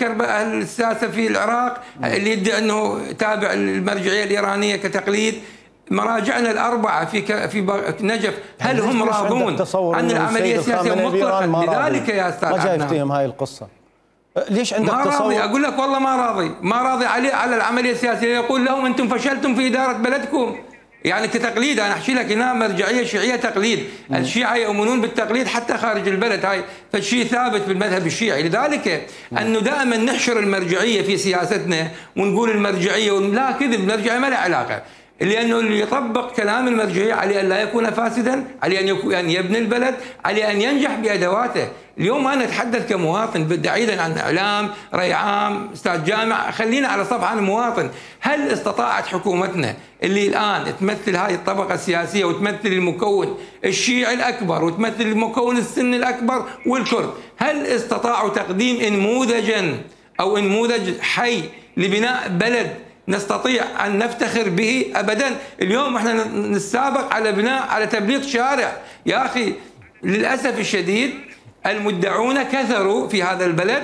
السياسة في العراق، اللي يدعي أنه تابع المرجعية الإيرانية كتقليد. مراجعنا الأربعة في نجف هل هم راضون عن العملية السياسية مطلقا؟ لذلك يا أستاذ ما جاي يفتهم هاي القصة. ليش عندك ما تصور؟ راضي، أقول لك والله ما راضي على العملية السياسية. يقول لهم أنتم فشلتم في إدارة بلدكم، يعني كتقليد. أنا أحكي لك هنا مرجعية شيعية تقليد، الشيعة يؤمنون بالتقليد حتى خارج البلد، هاي فالشيء ثابت بالمذهب الشيعي. لذلك أنه دائما نحشر المرجعية في سياستنا ونقول المرجعية لا كذب، المرجعية ما لها علاقة، لأنه اللي يطبق كلام المرجعية عليه أن لا يكون فاسدا، عليه أن يبني البلد، عليه أن ينجح بأدواته. اليوم أنا أتحدث كمواطن بعيدا عن إعلام، رأي عام، أستاذ جامعة، خلينا على صفحة المواطن. هل استطاعت حكومتنا اللي الآن تمثل هذه الطبقة السياسية وتمثل المكون الشيعي الأكبر وتمثل المكون السني الأكبر والكرد، هل استطاعوا تقديم نموذجا أو نموذج حي لبناء بلد نستطيع أن نفتخر به؟ أبدا. اليوم احنا نسابق على تبليط شارع. يا أخي للأسف الشديد المدعون كثروا في هذا البلد،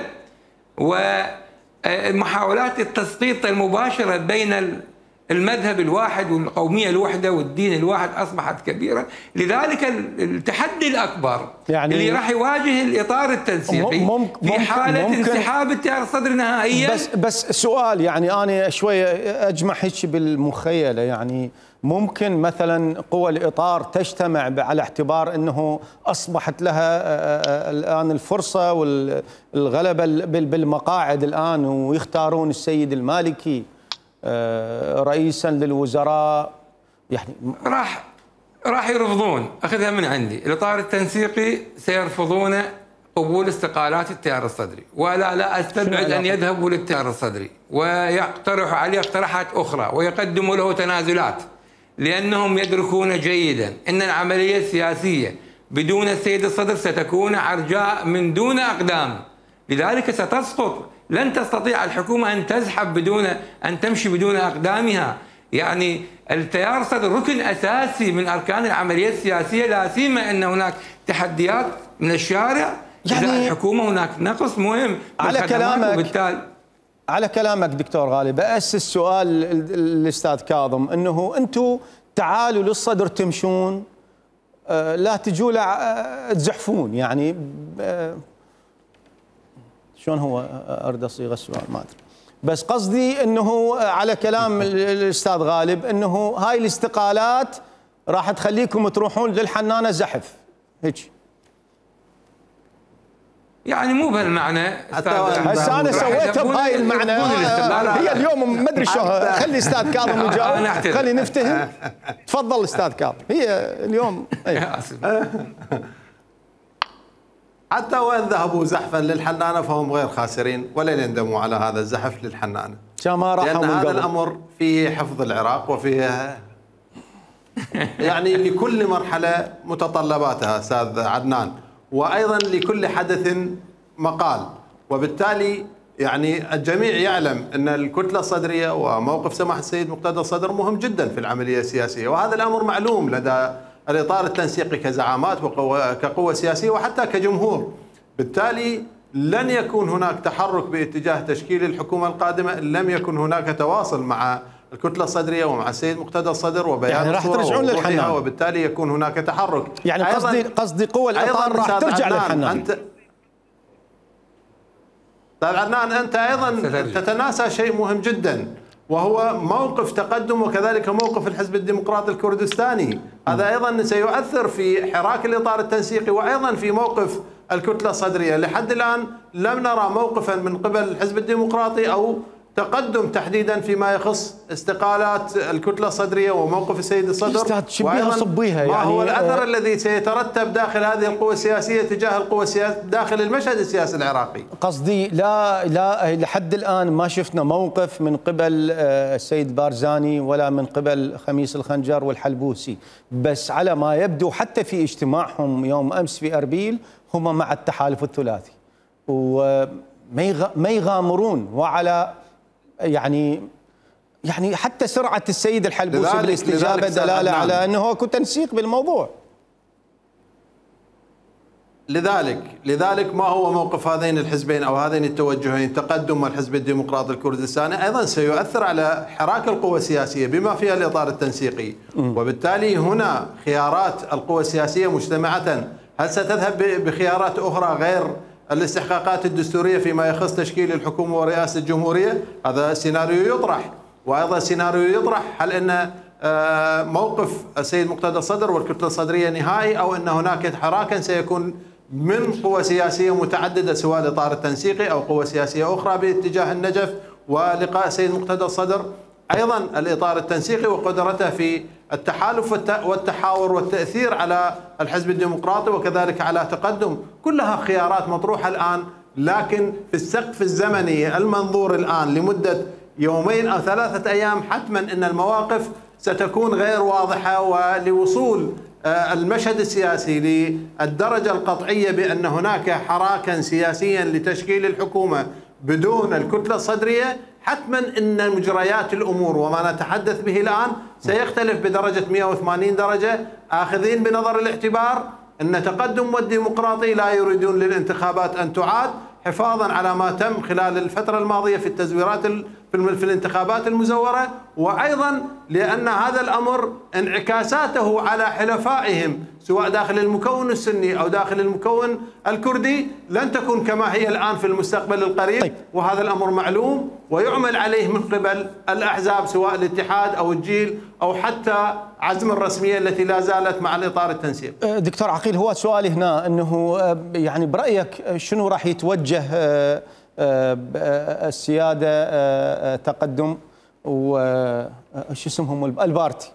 ومحاولات التسقيط المباشرة بين المذهب الواحد والقومية الوحدة والدين الواحد أصبحت كبيرة. لذلك التحدي الأكبر يعني اللي راح يواجه الإطار التنسيقي في حالة انسحاب التيار الصدري نهائيا. بس سؤال، يعني أنا شوية أجمع هيك بالمخيلة، يعني ممكن مثلا قوى الإطار تجتمع على اعتبار أنه أصبحت لها الآن الفرصة والغلبة بالمقاعد الآن، ويختارون السيد المالكي رئيسا للوزراء؟ يعني راح يرفضون، أخذها من عندي، الإطار التنسيقي سيرفضون قبول استقالات التيار الصدري، لا أستبعد أن يذهبوا للتيار الصدري ويقترحوا عليه اقتراحات أخرى ويقدموا له تنازلات، لأنهم يدركون جيدا أن العملية السياسية بدون السيد الصدر ستكون عرجاء من دون أقدام، لذلك ستسقط. لن تستطيع الحكومة أن تزحف بدون أن تمشي بدون أقدامها. يعني التيار الصدر ركن أساسي من أركان العملية السياسية، لا سيما أن هناك تحديات من الشارع يعني الحكومه هناك نقص مهم على كلامك. وبالتالي على كلامك دكتور غالي بأسس سؤال الاستاذ كاظم، انه انتم تعالوا للصدر تمشون، لا تجوا تزحفون، يعني شلون هو اريد اصيغ السؤال ما ادري، بس قصدي انه على كلام الاستاذ غالب انه هاي الاستقالات راح تخليكم تروحون للحنانه زحف هيك. يعني مو بهالمعنى هسه انا سويتها بهاي المعنى. هي اليوم ما ادري شلون، خلي استاذ كاظم يجاوب، خلي نفتهم. تفضل استاذ كاظم. هي اليوم حتى وان ذهبوا زحفا للحنانه فهم غير خاسرين ولن يندموا على هذا الزحف للحنانه، لان هذا الامر فيه حفظ العراق وفيه يعني لكل مرحله متطلباتها استاذ عدنان، وايضا لكل حدث مقال، وبالتالي يعني الجميع يعلم ان الكتله الصدريه وموقف سماحه السيد مقتدى الصدر مهم جدا في العمليه السياسيه، وهذا الامر معلوم لدى الاطار التنسيقي كزعامات وكقوه سياسيه وحتى كجمهور. بالتالي لن يكون هناك تحرك باتجاه تشكيل الحكومه القادمه ان لم يكن هناك تواصل مع الكتله الصدريه ومع السيد مقتدى الصدر وبيان يعني راح ترجعون للحنان، وبالتالي يكون هناك تحرك. يعني قصدي قوى الاطار راح ترجع للحنان. طيب عدنان، انت ايضا تتناسى شيء مهم جدا، وهو موقف تقدم وكذلك موقف الحزب الديمقراطي الكردستاني. هذا ايضا سيؤثر في حراك الاطار التنسيقي وايضا في موقف الكتله الصدريه. لحد الان لم نرى موقفا من قبل الحزب الديمقراطي او تقدم تحديدا فيما يخص استقالات الكتله الصدريه وموقف السيد الصدر، صبيها ما هو الاثر الذي سيترتب داخل هذه القوى السياسيه تجاه القوى السياسيه داخل المشهد السياسي العراقي. قصدي لا لحد الان ما شفنا موقف من قبل السيد بارزاني ولا من قبل خميس الخنجر والحلبوسي، بس على ما يبدو حتى في اجتماعهم يوم امس في اربيل هم مع التحالف الثلاثي وما يغامرون، وعلى يعني حتى سرعة السيد الحلبوسي بالاستجابة دلالة على أنه هو تنسيق بالموضوع. لذلك ما هو موقف هذين الحزبين أو هذين التوجهين تقدم والحزب الديمقراطي الكردستاني أيضا سيؤثر على حراك القوى السياسية بما فيها الإطار التنسيقي، وبالتالي هنا خيارات القوى السياسية مجتمعة. هل ستذهب بخيارات أخرى غير الاستحقاقات الدستورية فيما يخص تشكيل الحكومة ورئاسة الجمهورية؟ هذا سيناريو يطرح. وأيضا سيناريو يطرح هل أن موقف السيد مقتدى الصدر والكتلة الصدرية نهائي، أو أن هناك حراكا سيكون من قوى سياسية متعددة سواء الإطار التنسيقي أو قوى سياسية أخرى باتجاه النجف ولقاء السيد مقتدى الصدر. أيضا الإطار التنسيقي وقدرته في التحالف والتحاور والتأثير على الحزب الديمقراطي وكذلك على تقدم، كلها خيارات مطروحة الآن، لكن في السقف الزمني المنظور الآن لمدة يومين أو 3 أيام حتما أن المواقف ستكون غير واضحة، ولوصول المشهد السياسي للدرجة القطعية بأن هناك حراكا سياسيا لتشكيل الحكومة بدون الكتلة الصدرية، حتما ان مجريات الامور وما نتحدث به الان سيختلف بدرجه 180 درجه، اخذين بنظر الاعتبار ان تقدم والديمقراطي لا يريدون للانتخابات ان تعاد حفاظا على ما تم خلال الفتره الماضيه في التزويرات في الانتخابات المزوره، وايضا لان هذا الامر انعكاساته على حلفائهم سواء داخل المكون السني او داخل المكون الكردي لن تكون كما هي الان في المستقبل القريب. طيب. وهذا الامر معلوم ويعمل عليه من قبل الاحزاب سواء الاتحاد او الجيل او حتى عزم الرسميه التي لا زالت مع الاطار التنسيق. دكتور عقيل، هو سؤالي هنا انه يعني برايك شنو راح يتوجه السياده تقدم وش اسمهم البارتي؟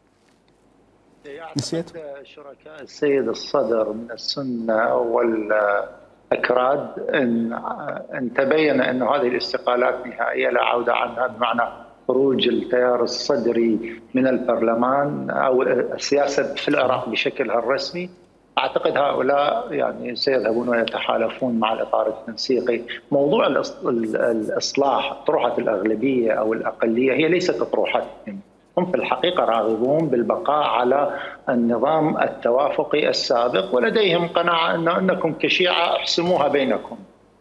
نسيت شركاء السيد الصدر من السنه والاكراد ان تبين ان هذه الاستقالات نهائيه لا عوده عنها، بمعنى خروج التيار الصدري من البرلمان او السياسه في العراق بشكلها الرسمي. اعتقد هؤلاء يعني سيذهبون ويتحالفون مع الاطار التنسيقي. موضوع الاصلاح، اطروحه الاغلبيه او الاقليه هي ليست اطروحتهم، هم في الحقيقة راغبون بالبقاء على النظام التوافقي السابق، ولديهم قناعة أنكم كشيعة احسموها بينكم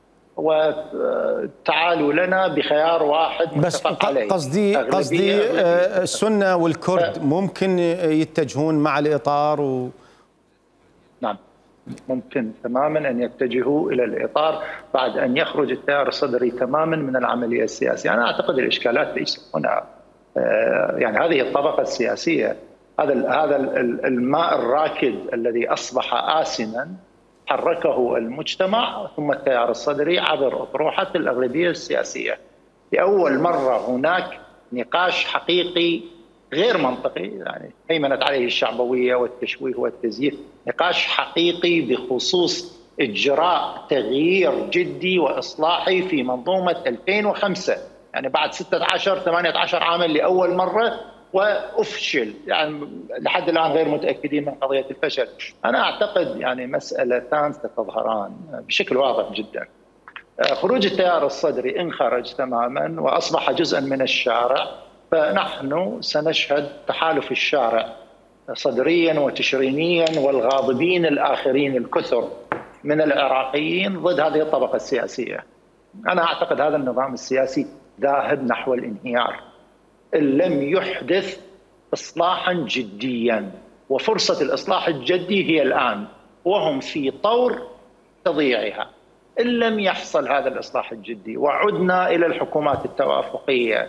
وتعالوا لنا بخيار واحد متفق عليه. قصدي السنة والكرد ممكن يتجهون مع الإطار نعم، ممكن تماما أن يتجهوا إلى الإطار بعد أن يخرج التيار الصدري تماما من العملية السياسية. أنا أعتقد الإشكالات ليست هنا، يعني هذه الطبقة السياسية، هذا الماء الراكد الذي أصبح آسنا حركه المجتمع ثم التيار الصدري عبر أطروحة الأغلبية السياسية. لأول مرة هناك نقاش حقيقي غير منطقي، يعني هيمنت عليه الشعبوية والتشويه والتزييف، نقاش حقيقي بخصوص إجراء تغيير جدي وإصلاحي في منظومة 2005، يعني بعد 16-18 عاما لأول مرة، وأفشل. يعني لحد الآن غير متأكدين من قضية الفشل. أنا أعتقد يعني مسألتان ستظهران بشكل واضح جدا. خروج التيار الصدري إن خرج تماما وأصبح جزءا من الشارع، فنحن سنشهد تحالف الشارع صدريا وتشرينيا والغاضبين الآخرين الكثر من العراقيين ضد هذه الطبقة السياسية. أنا أعتقد هذا النظام السياسي ذاهب نحو الانهيار إن لم يحدث إصلاحا جديا، وفرصة الإصلاح الجدي هي الآن، وهم في طور تضييعها. إن لم يحصل هذا الإصلاح الجدي وعدنا إلى الحكومات التوافقية،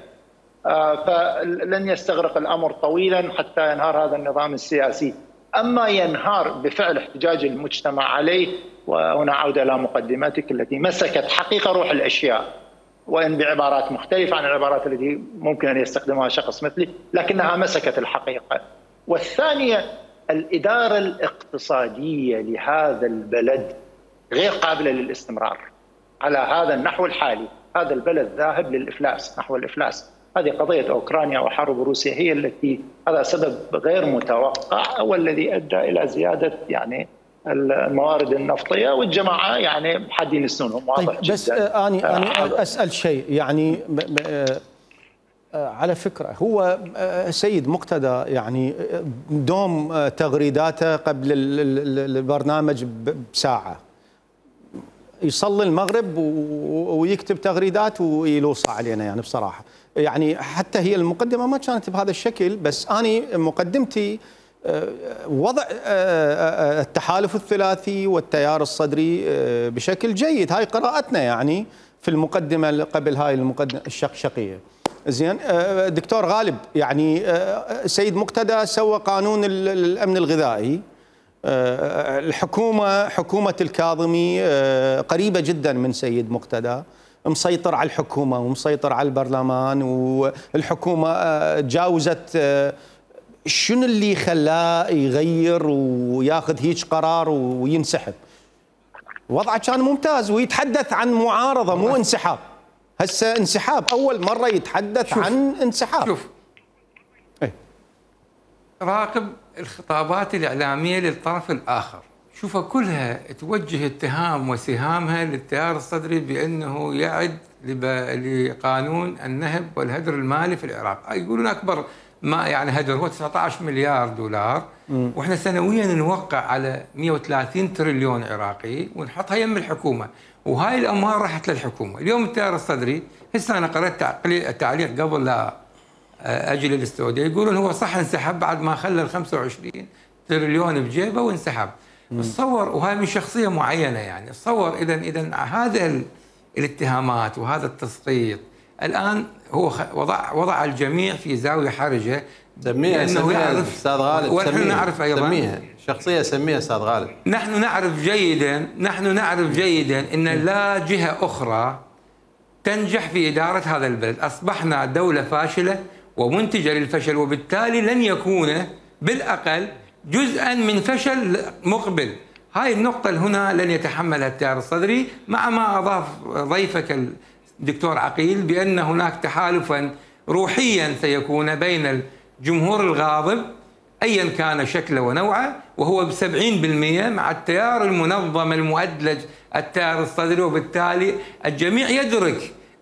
فلن يستغرق الأمر طويلا حتى ينهار هذا النظام السياسي. أما ينهار بفعل احتجاج المجتمع عليه، وهنا عودة إلى مقدمتك التي مسكت حقيقة روح الأشياء، وإن بعبارات مختلفة عن العبارات التي ممكن أن يستخدمها شخص مثلي، لكنها مسكت الحقيقة. والثانية، الإدارة الاقتصادية لهذا البلد غير قابلة للاستمرار على هذا النحو الحالي. هذا البلد ذاهب للإفلاس، نحو الإفلاس. هذه قضية أوكرانيا وحرب روسيا هي التي، هذا سبب غير متوقع والذي أدى إلى زيادة يعني الموارد النفطية، والجماعة يعني حدين السنهم واضح طيب جدا. بس أنا أسأل شيء، يعني على فكرة هو سيد مقتدى يعني دوم تغريداته قبل البرنامج بساعة، يصلي المغرب ويكتب تغريدات ويلوص علينا، يعني بصراحة يعني حتى هي المقدمة ما كانت بهذا الشكل. بس أنا مقدمتي وضع التحالف الثلاثي والتيار الصدري بشكل جيد، هاي قراءتنا يعني في المقدمة قبل هاي المقدمة الشقشقية. زين دكتور غالب، يعني سيد مقتدى سوى قانون الأمن الغذائي، الحكومة حكومة الكاظمي قريبة جدا من سيد مقتدى، مسيطر على الحكومة ومسيطر على البرلمان، والحكومة تجاوزت. شنو اللي خلاه يغير وياخذ هيج قرار وينسحب؟ وضعه كان ممتاز ويتحدث عن معارضة مو انسحاب. هسه انسحاب، أول مرة يتحدث عن انسحاب. شوف راقب الخطابات الإعلامية للطرف الآخر، شوفها كلها توجه اتهام وسهامها للتيار الصدري بأنه يعد لقانون النهب والهدر المالي في العراق. يقولون أكبر ما يعني هدر هو 19 مليار دولار، واحنا سنويا نوقع على 130 تريليون عراقي ونحطها يم الحكومة، وهاي الأموال راحت للحكومة. اليوم التيار الصدري، هسه أنا قرأت تعليق قبل لا أجي للاستوديو، يقولون هو صح انسحب بعد ما خلى ال 25 تريليون بجيبه وانسحب. تصور، وهاي من شخصية معينة، يعني تصور إذا هذا الاتهامات وهذا التسقيط الآن هو وضع الجميع في زاوية حرجة. سميها أستاذ غالب، ونحن نعرف أيضا سميها شخصية، سميها أستاذ غالب. نحن نعرف جيدا أن لا جهة أخرى تنجح في إدارة هذا البلد. أصبحنا دولة فاشلة ومنتجة للفشل، وبالتالي لن يكون بالأقل جزءا من فشل مقبل. هاي النقطة هنا لن يتحملها التيار الصدري، مع ما أضاف ضيفك الدكتور عقيل بأن هناك تحالفا روحيا سيكون بين الجمهور الغاضب أيا كان شكله ونوعه، وهو ب70% مع التيار المنظم المؤدلج التيار الصدري. وبالتالي الجميع يدرك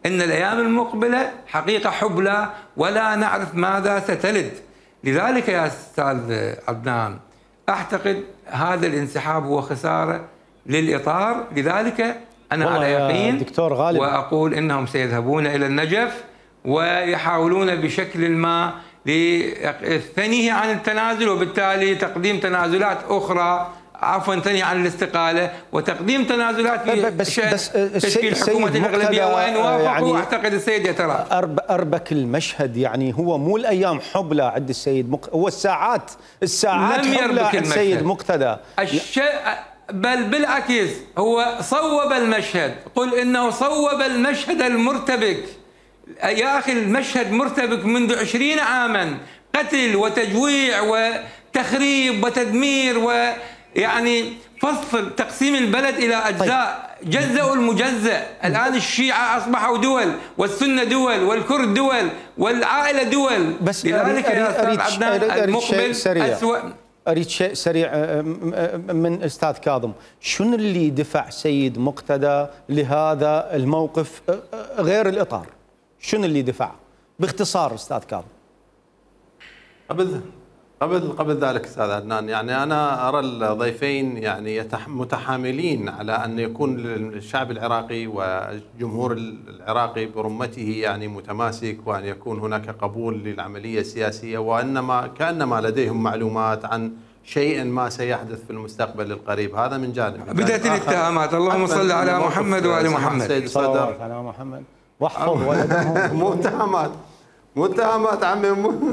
أن الأيام المقبلة حقيقة حبلى ولا نعرف ماذا ستلد. لذلك يا أستاذ عدنان أعتقد هذا الانسحاب هو خسارة للإطار. لذلك أنا على يقين دكتور غالب وأقول إنهم سيذهبون إلى النجف ويحاولون بشكل ما للثنيه عن التنازل، وبالتالي تقديم تنازلات أخرى، عفوا ثانية عن الاستقالة وتقديم تنازلات في شأن تشكيل حكومة الأغلبية، وإن وافقوا يعني أعتقد السيد يتراجع. أربك المشهد، يعني هو مو الأيام حبلى عند السيد هو الساعات حبلى عند السيد مقتدى. بل بالعكس هو صوب المشهد، قل إنه صوب المشهد المرتبك. يا أخي المشهد مرتبك منذ 20 عاما، قتل وتجويع وتخريب وتدمير ويعني فصل تقسيم البلد إلى أجزاء، جزأوا المجزأ. الآن الشيعة أصبحوا دول، والسنة دول، والكرد دول، والعائلة دول. بس لذلك يا أستاذ عدنان المقبل أسوأ. أريد شيء سريع من أستاذ كاظم. شنو اللي دفع سيد مقتدى لهذا الموقف غير الإطار؟ شنو اللي دفعه باختصار أستاذ كاظم؟ قبل ذلك أستاذ عدنان، يعني أنا أرى الضيفين يعني متحاملين على أن يكون الشعب العراقي والجمهور العراقي برمته يعني متماسك، وأن يكون هناك قبول للعملية السياسية، وإنما كأنما لديهم معلومات عن شيء ما سيحدث في المستقبل القريب. هذا من جانب. بدأت الاتهامات. اللهم صل على محمد وآل محمد. صلى الله على محمد واحفظ ولدهم. متهمات عمي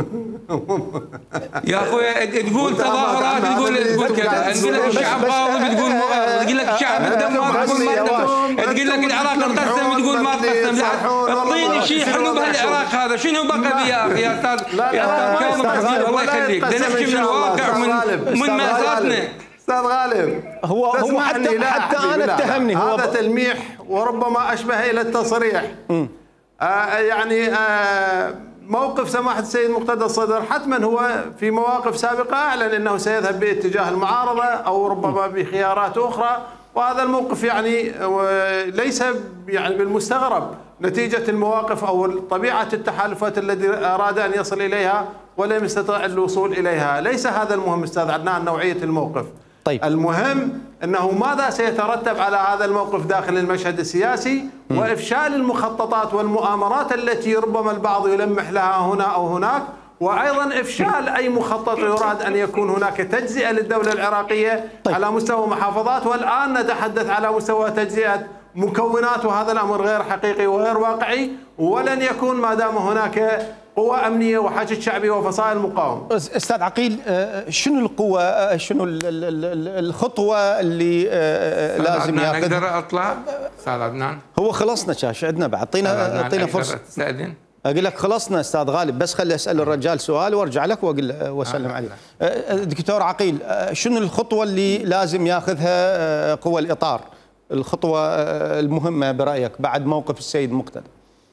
يا اخوي تقول تظاهرات، تقول كذا، تقول لك الشعب غاضب، تقول لك الشعب مدمر، تقول لك العراق انقسم، تقول ما انقسم. اعطيني شيء حلو بهالعراق هذا، شنو بقى به يا اخي يا استاذ كاظم؟ الله يخليك، بدنا نحكي من الواقع ومن مأساتنا. استاذ غالب، هو حتى انا اتهمني هذا تلميح وربما اشبه الى التصريح. يعني موقف سماحة السيد مقتدى الصدر حتما هو في مواقف سابقة أعلن أنه سيذهب باتجاه المعارضة أو ربما بخيارات أخرى، وهذا الموقف يعني ليس يعني بالمستغرب نتيجة المواقف أو طبيعة التحالفات التي أراد أن يصل إليها ولم يستطع الوصول إليها. ليس هذا المهم أستاذ عدنان، نوعية الموقف. طيب. المهم أنه ماذا سيترتب على هذا الموقف داخل المشهد السياسي، وإفشال المخططات والمؤامرات التي ربما البعض يلمح لها هنا أو هناك، وأيضا إفشال أي مخطط يراد أن يكون هناك تجزئة للدولة العراقية. طيب. على مستوى محافظات، والآن نتحدث على مستوى تجزئة مكونات، وهذا الأمر غير حقيقي وغير واقعي، ولن يكون ما دام هناك قوى أمنية وحشد شعبي وفصائل مقاومة. أستاذ عقيل، شنو القوة، شنو الخطوة اللي لازم ياخذها؟ أقدر أطلع أستاذ عدنان؟ هو خلصنا شاش عندنا بعد، اعطينا فرصة. تستأذن؟ أقول لك خلصنا أستاذ غالب، بس خلي أسأل الرجال سؤال وأرجع لك وأسلم عليه. دكتور عقيل، شنو الخطوة اللي لازم ياخذها قوى الإطار؟ الخطوة المهمة برأيك بعد موقف السيد مقتدى؟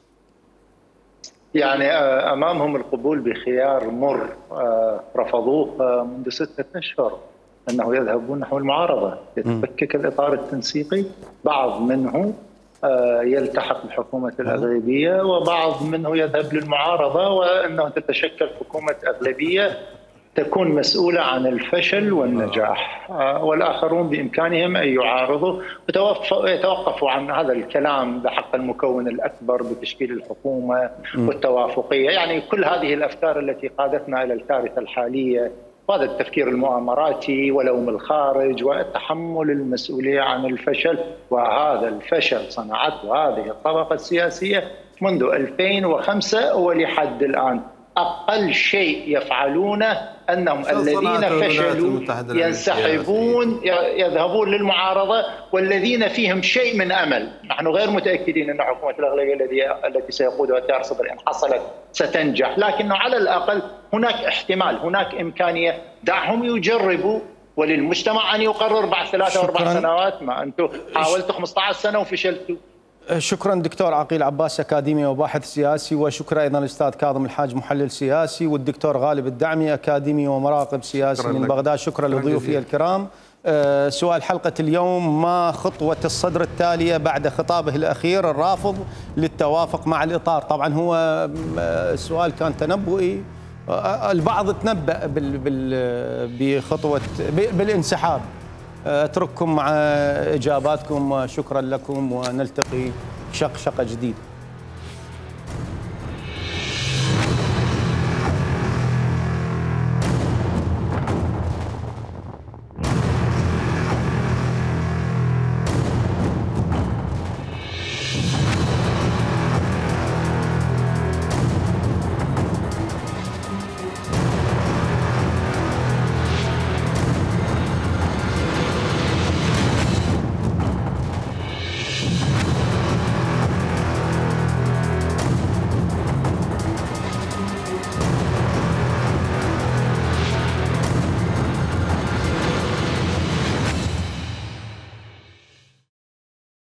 يعني أمامهم القبول بخيار مر رفضوه منذ 6 أشهر، أنه يذهبون نحو المعارضة، يتفكك الإطار التنسيقي، بعض منه يلتحق بحكومة الأغلبية، وبعض منه يذهب للمعارضة، وأنه تتشكل حكومة أغلبية تكون مسؤولة عن الفشل والنجاح، والآخرون بإمكانهم أن يعارضوا ويتوقفوا عن هذا الكلام بحق المكون الأكبر بتشكيل الحكومة والتوافقية. يعني كل هذه الأفكار التي قادتنا إلى الكارثة الحالية، وهذا التفكير المؤامراتي ولوم الخارج وتحمل المسؤولية عن الفشل، وهذا الفشل صنعته هذه الطبقة السياسية منذ 2005 ولحد الآن. أقل شيء يفعلونه أنهم الذين فشلوا ينسحبون، يذهبون للمعارضة، والذين فيهم شيء من أمل. نحن غير متأكدين أن حكومة الأغلبية التي سيقودها تيار صدر إن حصلت ستنجح، لكنه على الأقل هناك احتمال، هناك إمكانية. دعهم يجربوا، وللمجتمع أن يقرر بعد 3 و4 سنوات. ما أنتم حاولتوا 15 سنة وفشلتوا. شكرا دكتور عقيل عباس، أكاديمي وباحث سياسي، وشكرا أيضا الأستاذ كاظم الحاج محلل سياسي، والدكتور غالب الدعمي أكاديمي ومراقب سياسي من بغداد. شكرا لضيوفي الكرام. سؤال حلقة اليوم: ما خطوة الصدر التالية بعد خطابه الأخير الرافض للتوافق مع الإطار؟ طبعا هو السؤال كان تنبؤي، البعض تنبأ بخطوة بالانسحاب. أترككم مع إجاباتكم، شكرا لكم، ونلتقي شقشقة جديدة.